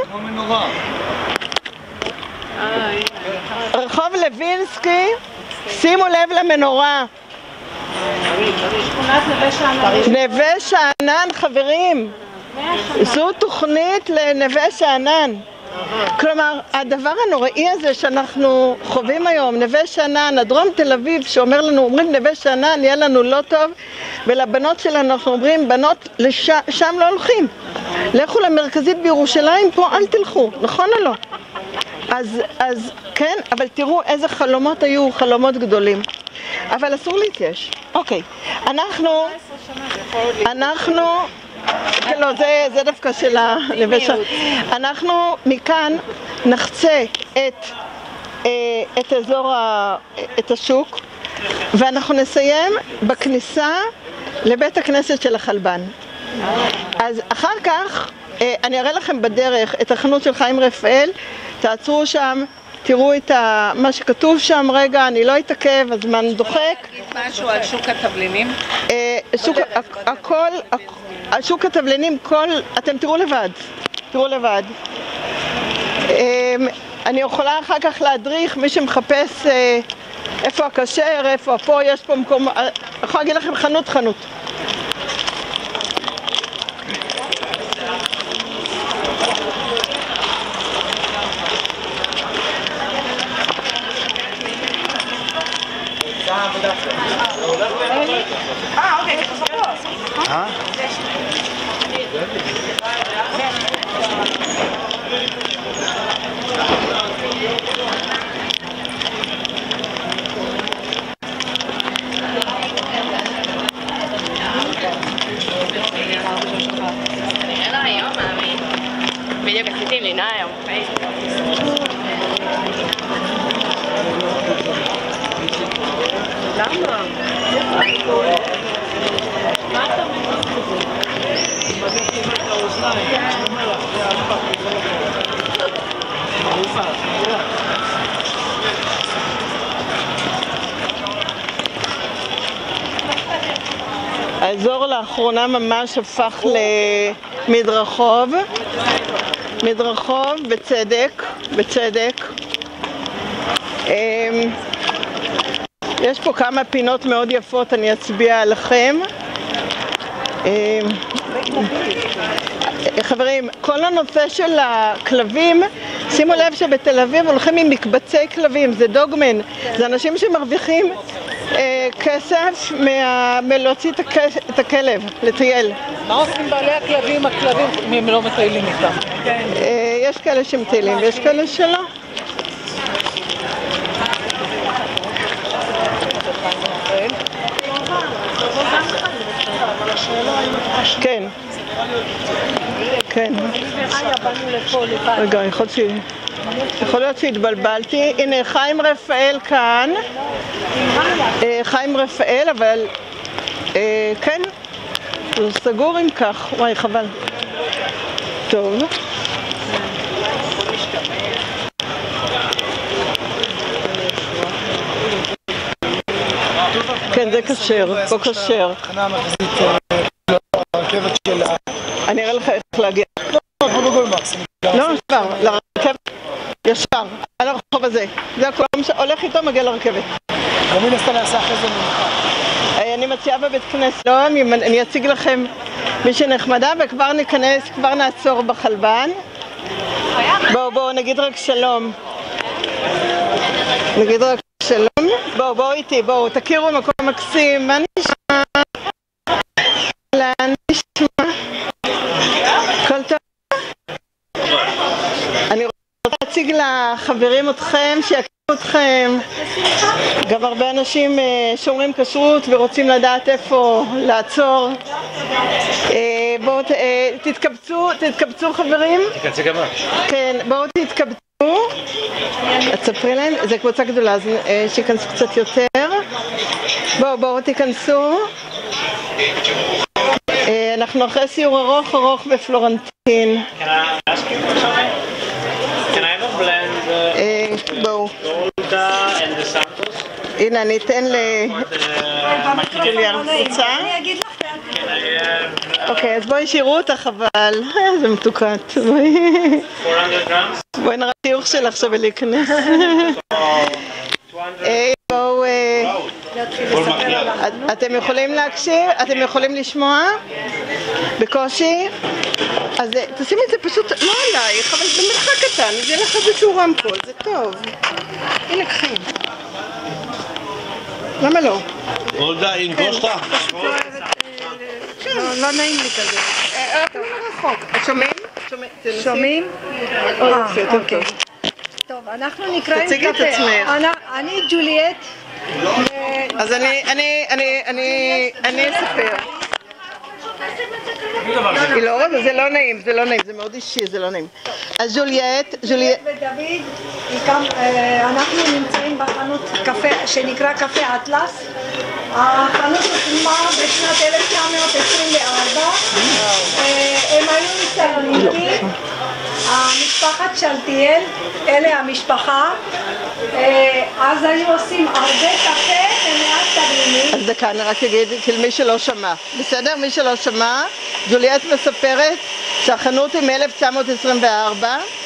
רחוב לוינסקי, שימו לב למנורה. נווה שאנן, חברים. זו תוכנית לנווה שאנן. כלומר, הדבר הנוראי הזה שאנחנו חווים היום, נווה שאנן, הדרום תל אביב, שאומר לנו, אומרים נווה שאנן, יהיה לנו לא טוב, ולבנות שלנו אנחנו אומרים, בנות, שם לא הולכים. לכו למרכזית בירושלים, פה אל תלכו, נכון או לא? אז כן, אבל תראו איזה חלומות היו, חלומות גדולים. אבל אסור להתייאש. אוקיי, אנחנו, לא, זה דווקא של הנווה. אנחנו מכאן נחצה את אזור, את השוק, ואנחנו נסיים בכניסה לבית הכנסת של החלבן. אז אחר כך, אני אראה לכם בדרך את החנות של חיים רפאל, תעצרו שם, תראו את מה שכתוב שם, רגע, אני לא אתעכב, הזמן דוחק. להגיד משהו על שוק התבלינים? שוק התבלינים, אתם תראו לבד. אני יכולה אחר כך להדריך, מי שמחפש איפה הכשר, איפה פה, יש פה מקום, אני יכולה להגיד לכם חנות. אוקיי, בדיוק עשיתי לינה היום. האזור לאחרונה ממש הפך למדרחוב, בצדק. יש פה כמה פינות מאוד יפות, אני אצביע עליכם. חברים, כל הנושא של הכלבים, שימו לב שבתל אביב הולכים עם מקבצי כלבים, זה דוגמן, זה אנשים שמרוויחים כסף מלהוציא את הכלב, לטייל. מה עושים בעלי הכלבים, אם הם לא מטיילים איתם? יש כאלה שמטיילים ויש כאלה שלא. כן. כן. רגע, יכול להיות שהתבלבלתי. הנה, חיים רפאל כאן. חיים רפאל, אבל כן, זה סגור אם כך. וואי, חבל. טוב. כן, זה כשר, פה כשר. תחנה המרכזית לרכבת של... אני אראה לך איך להגיע. לא, כבר, לרכבת, ישר, על הרחוב הזה. זה הכל, הולך איתו, מגיע לרכבת. ומי נסתה לעשה אחרי זה ממך? אני מציעה בבית כנסת, לא, אני אציג לכם מי שנחמדה, וכבר ניכנס, כבר נעצור בחלבן. בואו, נגיד רק שלום. נגיד רק שלום. בואו איתי, בואו, תכירו מקום מקסים. מה נשמע? לאן נשמע? כל טוב? אני רוצה להציג לחברים אתכם, שיכירו אתכם. גם הרבה אנשים שומרים כשרות ורוצים לדעת איפה לעצור. בואו תתקבצו חברים. תיכנסי גם. כן, בואו תתקבצו. תספרי להם, זה קבוצה גדולה, אז שיכנסו קצת יותר. בואו תיכנסו. אנחנו אחרי סיור ארוך בפלורנטין. בואו. הנה, אני אתן לג'וליאן קבוצה. אוקיי, אז בואי שירו אותך, אבל זה מתוקת. בואי נראה חיוך שלך שווה להיכנס. בואו, אתם יכולים להקשיב? אתם יכולים לשמוע? בקושי? אז תשימי את זה פשוט, לא עלייך, אבל במרחק קטן, זה יהיה לך איזשהו רמקול, זה טוב. הנה, קחי. למה לא? גולדה, עם גושטה? לא נעים לי כזה. רחוק. שומעים? שומעים? אוקיי. טוב, אנחנו נקראים תציגי את עצמך. אני ג'וליאט. אז אני אספר. זה לא נעים, זה מאוד אישי, זה לא נעים. אז ג'וליאט ודוד, אנחנו נמצאים בחנות קפה שנקרא קפה אטלס. החנות הוקמה בשנת 1924. הם היו מסלוניקי. המשפחת שלטיאל, אלה המשפחה, אז היו עושים הרבה קפה ומעט תבלינים. אז דקה, אני רק אגיד מי שלא שמע. בסדר? מי שלא שמע, ג'וליאט מספרת שהחנות היא מ-1924.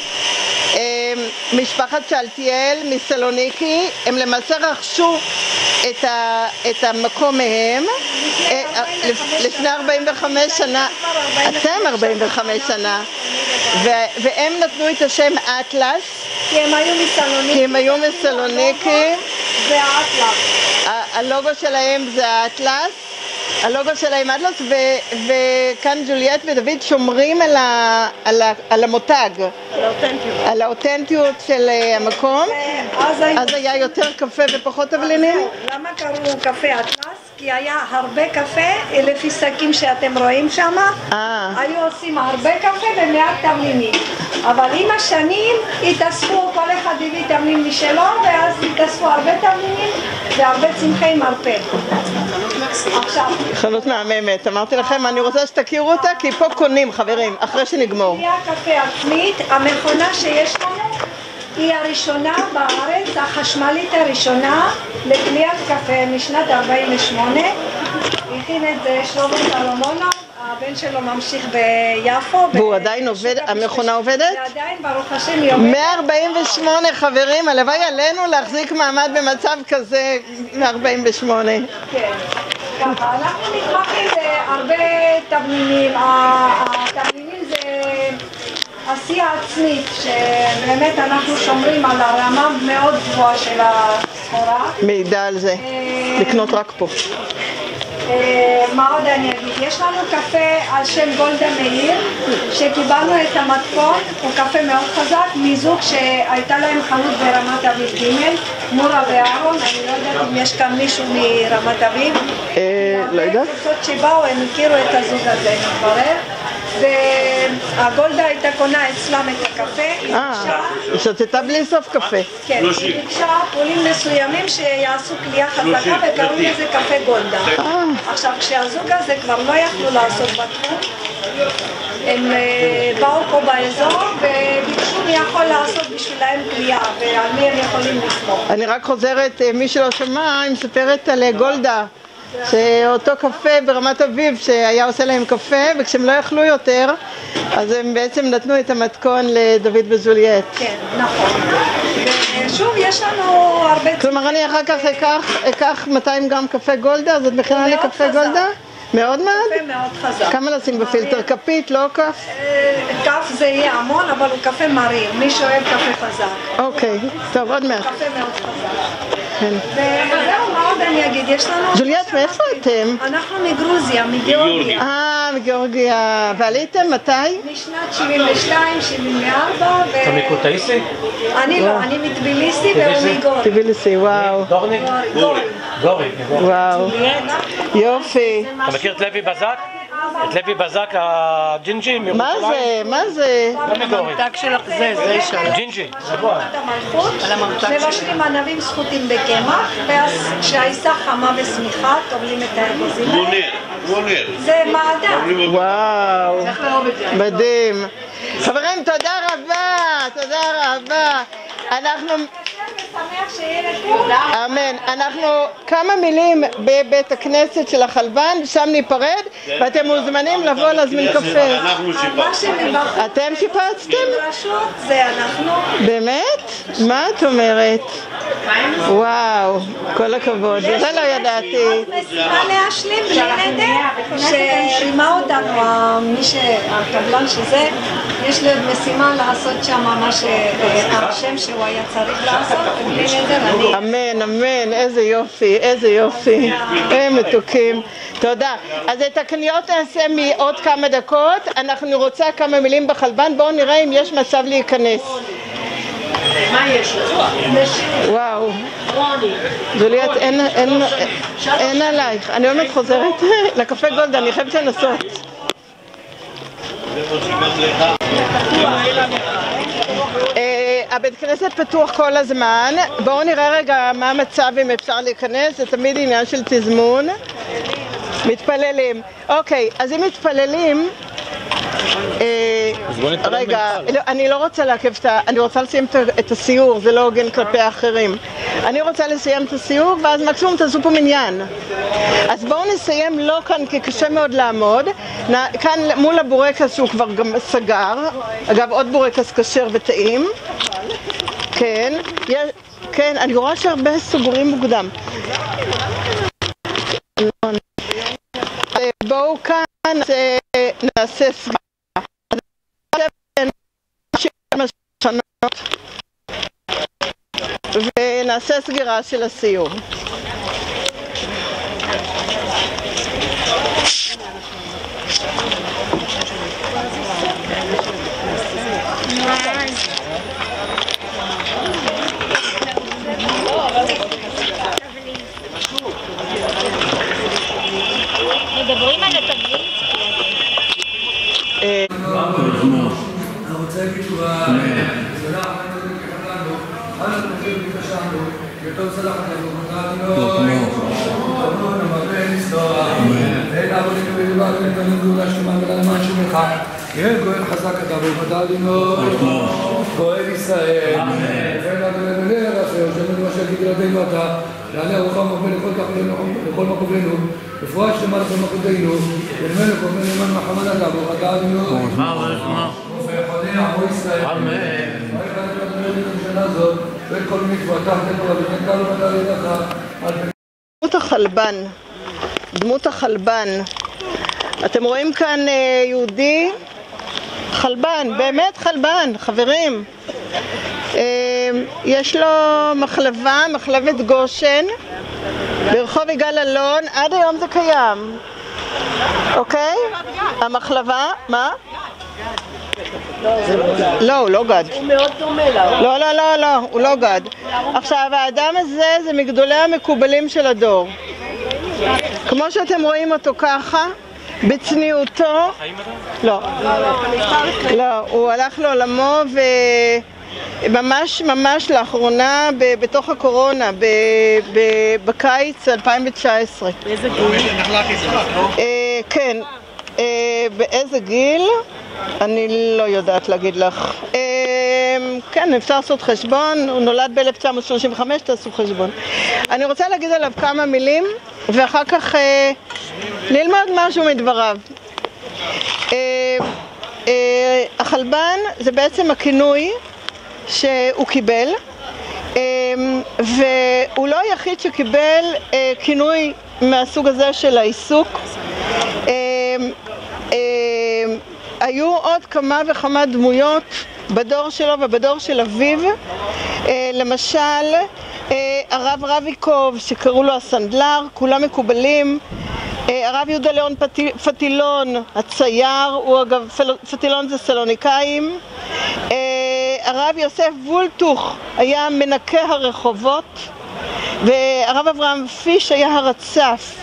משפחת שלטיאל מסלוניקי, הם למעשה רכשו את המקום מהם לפני 45 שנה, אתם 45 הלאה, והם נתנו את השם אטלס, כי הם היו מסלוניקי, זה האטלס. הלוגו שלהם זה האטלס, הלוגו שלהם אטלס, וכאן ג'וליאט ודוד שומרים על המותג, על האותנטיות של המקום. אז היה יותר קפה ופחות תבלינים. למה קראו קפה אטלס? כי היה הרבה קפה, לפי שקים שאתם רואים שם, היו עושים הרבה קפה ומעט תבלינים. אבל עם השנים התאספו, כל אחד הביא תבלין משלו, ואז התאספו הרבה תבלינים והרבה צמחי מרפא. עכשיו... חנות מהממת, אמרתי לכם, אני רוצה שתכירו אותה, כי פה קונים, חברים, אחרי שנגמור. קליית קפה עצמית, המכונה שיש לנו היא הראשונה בארץ, החשמלית הראשונה לקליית קפה משנת 48. הכין את זה שלמה סלומונוב, הבן שלו ממשיך ביפו. והוא עדיין עובד, המכונה עובדת? ועדיין, ברוך השם, היא עובדת. 148 חברים, הלוואי עלינו להחזיק מעמד במצב כזה מ-48. כן, ככה, אנחנו מתמחים בהרבה תבלינים, התבלינים זה עשייה עצמית, שבאמת אנחנו שומרים על הרמה מאוד גבוהה של הסחורה. מידע על זה, לקנות רק פה. מה עוד אני אגיד? יש לנו קפה על שם גולדה מאיר, שקיבלנו את המתכון, הוא קפה מאוד חזק, מזוג שהייתה להם חנות ברמת אביב ג', מורה ואהרון, אני לא יודעת אם יש כאן מישהו מרמת אביב. לא יודעת. הקבוצות שבאו, הם הכירו את הזוג הזה, מתברר. והגולדה הייתה קונה אצלם את הקפה, היא ביקשה... שתתה בלי סוף קפה. כן, היא ביקשה פולים מסוימים שיעשו קלייה חזקה וקראו לזה קפה גולדה. עכשיו, כשהזוג הזה כבר לא יכלו לעשות בתחום, הם באו פה באזור וביקשו מי יכול לעשות בשבילהם קלייה ועל מי הם יכולים לסמוך. אני רק חוזרת, מי שלא שמע, היא מספרת על גולדה. שאותו קפה ברמת אביב שהיה עושה להם קפה, וכשהם לא יכלו יותר אז הם בעצם נתנו את המתכון לדוד וז'וליאט. כן, נכון. ושוב, יש לנו הרבה... כלומר, אני אחר כך אקח 200 גרם קפה גולדה, אז את מכינה לי קפה גולדה? מאוד מאוד? קפה מאוד חזק. כמה לשים בפילטר? כפית, לא כף? כף זה יהיה המון, אבל הוא קפה מריר, מי שאוהב קפה חזק. אוקיי, טוב, עוד מעט. קפה מאוד חזק. וזהו, מה עוד אני אגיד? יש לנו... ז'וליאט, מאיפה אתם? אנחנו מגרוזיה, מגיאורגיה. מגיאורגיה. ועליתם מתי? משנת 72, 74 ו... אתה מקוטאיסי? אני לא, אני מטביליסי והוא מגורי. טביליסי, וואו. גורני? גורי. וואו. יופי. אתה מכיר את לוי בזק? את לוי בזק הג'ינג'י מירושלים? מה זה? הממתק שלך זה שלך. ג'ינג'י. מבשלים ענבים סחוטים בקמח, ואז כשהעיסה חמה ושמיכה, טובלים את האגוזים. וונר. זה מעדן. וואו. מדהים. חברים, תודה רבה. אנחנו... אמן. אנחנו כמה מילים בבית הכנסת של החלבן, שם ניפרד, ואתם מוזמנים לבוא להזמין קפה. אתם שיפצתם? זה אנחנו. באמת? מה את אומרת? וואו, כל הכבוד, זה לא ידעתי. משימה להשלים בלי נדר, שרימה אותנו, הקבלן שזה, יש לי עוד משימה לעשות שם מה שהשם שהוא היה צריך לעשות, בלי נדר. אמן, איזה יופי, הם מתוקים. תודה. אז את הקניות נעשה מעוד כמה דקות, אנחנו רוצה כמה מילים בחלבן, בואו נראה אם יש מצב להיכנס. מה יש לך? וואו. ז'וליאט, אין עלייך. אני באמת חוזרת לקפה גולדה, אני חייבת לנסות. הבית כנסת פתוח כל הזמן. בואו נראה רגע מה המצב אם אפשר להיכנס, זה תמיד עניין של תזמון. מתפללים. אוקיי, אז אם מתפללים... רגע, אני לא רוצה לעכב אני רוצה לסיים את הסיור, זה לא הוגן כלפי האחרים. אני רוצה לסיים את הסיור ואז מקסימום תעשו פה מניין. אז בואו נסיים לא כאן כי קשה מאוד לעמוד, כאן מול הבורקס שהוא כבר גם סגר, אגב עוד בורקס כשר וטעים. כן, אני רואה שהרבה סוגרים מוקדם. בואו כאן נעשה סגירה. ונעשה סגירה של הסיור. מדברים על התבליט? רוצה בתשובה, סלח לנו וכחלנו, אל תתחיל בקשנו, יטוב סלח לנו, ונתנו, תנו נמרן נסתורה, אין עבודנו ולבד ונתנו גאולה שלמה ולמען שמך, יהיה גואל חזק אתה ונתנו, גואל ישראל, ואין עבודנו לרפא, ושמנו מה שיגיד ילדינו אתה, יעלה רוחם ובן לכל מקומנו, רפואה שלמה לכל מקומנו, ונמנו כל מיני למען מחמד אתה, ונתנו, ויחוני עמו ישראל, דמות החלבן. אתם רואים כאן יהודי חלבן, באמת חלבן, חברים. יש לו מחלבה, מחלבת גושן, ברחוב יגאל אלון, עד היום זה קיים. אוקיי? המחלבה, מה? לא, הוא לא גד. הוא מאוד דומה לה. לא, הוא לא גד. עכשיו, האדם הזה זה מגדולי המקובלים של הדור. כמו שאתם רואים אותו ככה, בצניעותו. לא, הוא הלך לעולמו ממש לאחרונה, בתוך הקורונה, בקיץ 2019. באיזה גיל? כן. באיזה גיל? אני לא יודעת להגיד לך. כן, אפשר לעשות חשבון, הוא נולד ב-1935, תעשו חשבון. אני רוצה להגיד עליו כמה מילים, ואחר כך ללמוד משהו מדבריו. החלבן זה בעצם הכינוי שהוא קיבל, והוא לא היחיד שקיבל כינוי מהסוג הזה של העיסוק. היו עוד כמה וכמה דמויות בדור שלו ובדור של אביו, למשל הרב רביקוב שקראו לו הסנדלר, כולם מקובלים. הרב יהודה ליאון פתילון הצייר, הוא אגב, פתילון זה סלוניקאים. הרב יוסף וולטוך היה מנקה הרחובות, והרב אברהם פיש היה הרצף.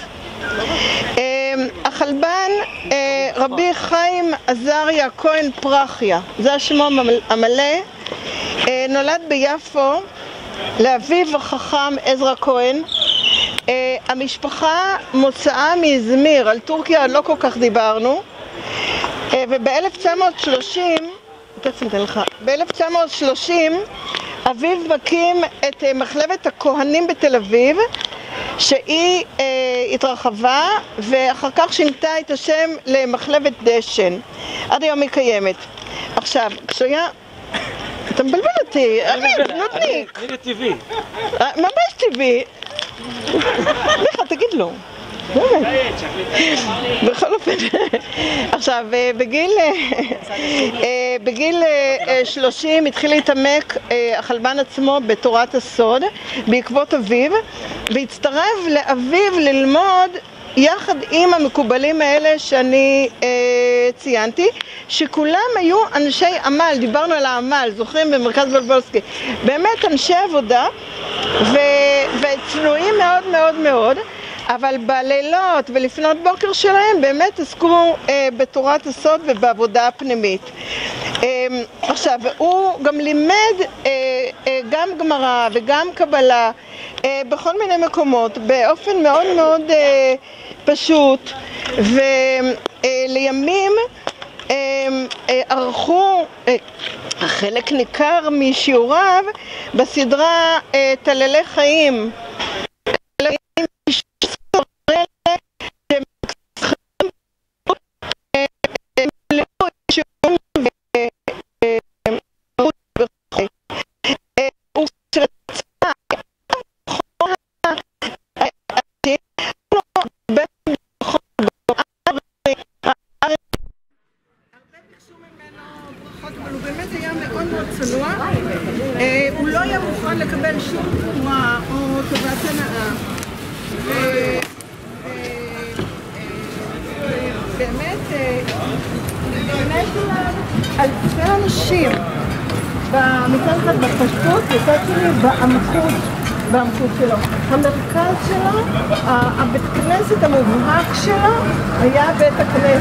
החלבן רבי חיים עזריה כהן פרחיה, זה השמו המלא, נולד ביפו לאביו החכם עזרא כהן. המשפחה מוצאה מאזמיר, על טורקיה לא כל כך דיברנו, ב-1930 אביו מקים את מחלבת הכהנים בתל אביב, שהיא התרחבה ואחר כך שינתה את השם למחלבת דשן. עד היום היא קיימת. עכשיו, כשהיה... אתה מבלבל אותי, נודניק. זה טבעי. ממש טבעי. לך, תגיד לו. בכל אופן, עכשיו, בגיל 30 התחיל להתעמק החלבן עצמו בתורת הסוד בעקבות אביו, והצטרף לאביו ללמוד יחד עם המקובלים האלה שאני ציינתי, שכולם היו אנשי עמל. דיברנו על העמל, זוכרים במרכז בלבולסקי, באמת אנשי עבודה וצנועים מאוד מאוד מאוד, אבל בלילות ולפנות בוקר שלהם באמת עסקו בתורת הסוד ובעבודה הפנימית. עכשיו, הוא גם לימד גם גמרא וגם קבלה בכל מיני מקומות באופן מאוד מאוד פשוט, ולימים ערכו חלק ניכר משיעוריו בסדרה תללי חיים. הוא לא היה מוכן לקבל שום תמורה או טובת הנאה. באמת אלפי אנשים מצד אחד בפשטות, מצד שני בעמקות בעמקות שלו. המרכז שלו, הבית כנסת המובהק שלו, היה בית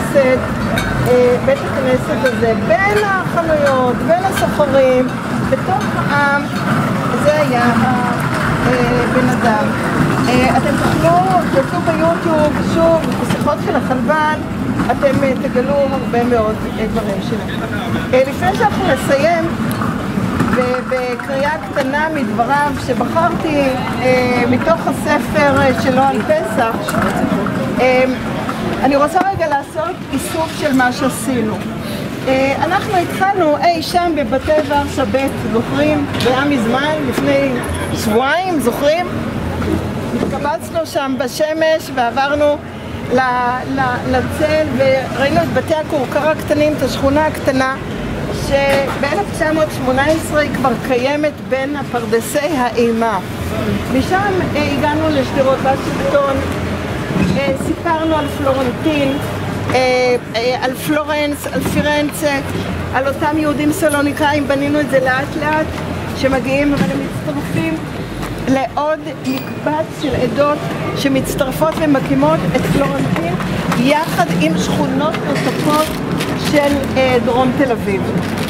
הכנסת הזה, בין החנויות, בין הסוחרים, בתוך העם, זה היה הבן אדם. אתם תעשו ביוטיוב, שוב, בשיחות של החלבן, אתם תגלו הרבה מאוד דברים שלו. לפני שאנחנו נסיים, בקריאה קטנה מדבריו שבחרתי מתוך הספר שלו על פסח, אני רוצה רגע לעשות איסוף של מה שעשינו. אנחנו התחלנו אי שם בבתי ורשה ב', זוכרים? זה היה מזמן, לפני שבועיים, זוכרים? התקבצנו שם בשמש ועברנו לצל וראינו את בתי הכורכר הקטנים, את השכונה הקטנה שב-1918 היא כבר קיימת בין הפרדסי האימה. משם הגענו לשדרות בשלטון, סיפרנו על פלורנטין, על פלורנס, על פירנצה, על אותם יהודים סלוניקאים, בנינו את זה לאט לאט שמגיעים, אבל הם מצטרפים לעוד מקבץ של עדות שמצטרפות ומקימות את פלורנטין יחד עם שכונות נוספות של דרום תל אביב.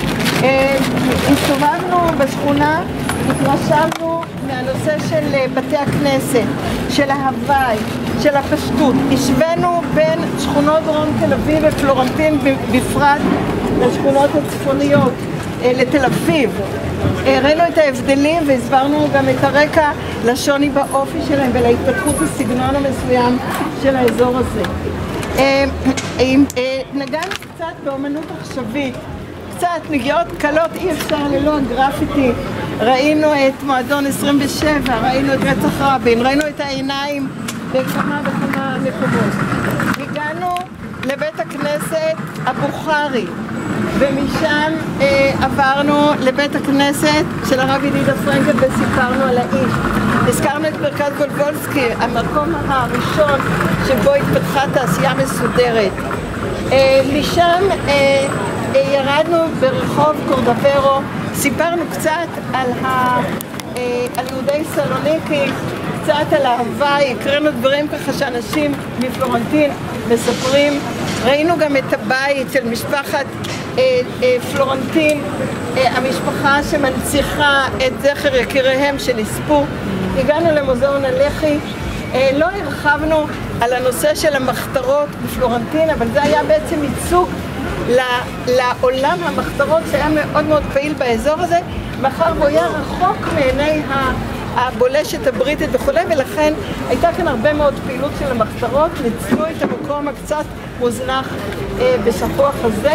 הסתובבנו בשכונה, התרשמנו מהנושא של בתי הכנסת, של ההוואי, של הפשטות. השווינו בין שכונות דרום תל אביב ופלורנטין בפרט לשכונות הצפוניות, לתל אביב. ראינו את ההבדלים והסברנו גם את הרקע לשוני באופי שלהם ולהתפתחות הסגנון המסוים של האזור הזה. נגענו קצת באמנות עכשווית, קצת נגיעות קלות, אי אפשר ללא הגרפיטי. ראינו את מועדון 27, ראינו את רצח רבין, ראינו את העיניים בכמה וכמה מקומות. הגענו לבית הכנסת הבוכרי, ומשם עברנו לבית הכנסת של הרב ידידה פרנקל וסיפרנו על האיש. הזכרנו את מרכז גולבולסקי, המקום הראשון שבו התפתחה תעשייה מסודרת. משם ירדנו ברחוב קורדברו, סיפרנו קצת על יהודי סלוניקי, קצת על ההוואי, הקראנו דברים ככה שאנשים מפלורנטין מספרים. ראינו גם את הבית של משפחת פלורנטין, המשפחה שמנציחה את זכר יקיריהם שנספו. הגענו למוזיאון הלח"י, לא הרחבנו על הנושא של המחתרות בפלורנטין, אבל זה היה בעצם ייצוג לעולם המחתרות שהיה מאוד מאוד פעיל באזור הזה, מאחר והוא היה רחוק מעיני הבולשת הבריטית וכו', ולכן הייתה כאן הרבה מאוד פעילות של המחתרות, ניצלו את המקום הקצת מוזנח בשפוח הזה,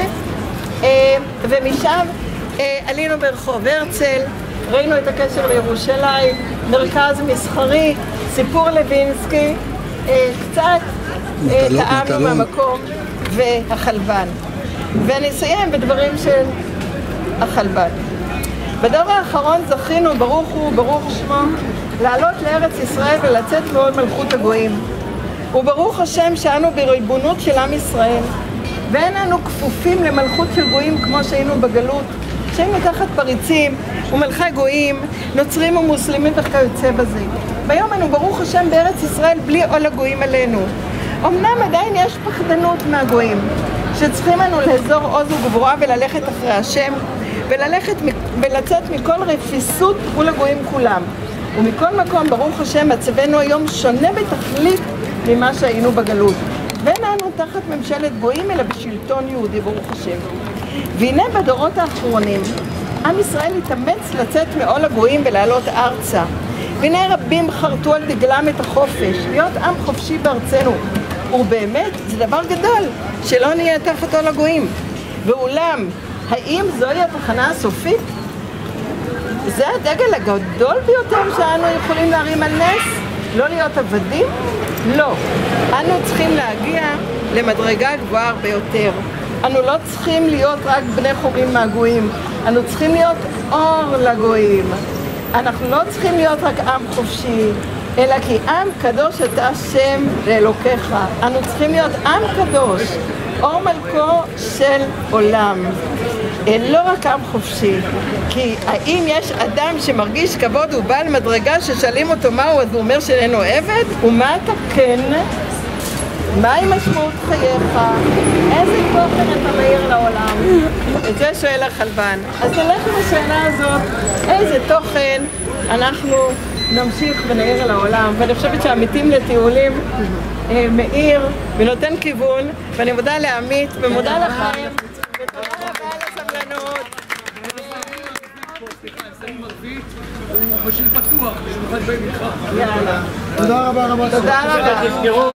ומשם עלינו ברחוב הרצל, ראינו את הקשר לירושלים, מרכז מסחרי, סיפור לוינסקי, קצת טעמנו מהמקום והחלבן. ואני אסיים בדברים של החלבן. בדור האחרון זכינו, ברוך הוא, ברוך שמו, לעלות לארץ ישראל ולצאת מעול מלכות הגויים. וברוך השם שאנו בריבונות של עם ישראל, ואין אנו כפופים למלכות של גויים כמו שהיינו בגלות, שהיינו תחת פריצים ומלכי גויים, נוצרים ומוסלמים וכיוצא בזה. ביום אנו ברוך השם בארץ ישראל בלי עול הגויים עלינו. אמנם עדיין יש פחדנות מהגויים, שצריכים אנו לאזור עוז וגבורה וללכת אחרי השם, ולצאת מכל רפיסות מול הגויים כולם. ומכל מקום, ברוך השם, מצבנו היום שונה בתכלית ממה שהיינו בגלות. ואין אנו תחת ממשלת גויים, אלא בשלטון יהודי, ברוך השם. והנה בדורות האחרונים, עם ישראל התאמץ לצאת מעול הגויים ולעלות ארצה. והנה רבים חרטו על דגלם את החופש, להיות עם חופשי בארצנו. ובאמת, זה דבר גדול, שלא נהיה תחת עול הגויים. ואולם, האם זוהי התחנה הסופית? זה הדגל הגדול ביותר שאנו יכולים להרים על נס? לא להיות עבדים? לא. אנו צריכים להגיע למדרגה גבוהה הרבה יותר. אנו לא צריכים להיות רק בני חורים מהגויים. אנו צריכים להיות אור לגויים. אנחנו לא צריכים להיות רק עם חופשי, אלא כי עם קדוש אתה השם לאלוקיך. אנו צריכים להיות עם קדוש, אור מלכו של עולם. לא רק עם חופשי, כי האם יש אדם שמרגיש כבוד ובעל מדרגה ששאלים אותו מהו, אז הוא אומר שאיננו עבד? ומה אתה כן? מהי משמעות חייך? איזה תוכן אתה מאיר לעולם? את זה שואל החלבן. אז נלך עם השאלה הזאת, איזה תוכן אנחנו נמשיך ונאיר לעולם. ואני חושבת שהעמיתים לטיולים מאיר ונותן כיוון, ואני מודה לעמית ומודה לכם, ותודה רבה על הסבלנות. הוא פשוט פתוח, במיוחד בימיך. יאללה. תודה רבה רבה. תודה רבה.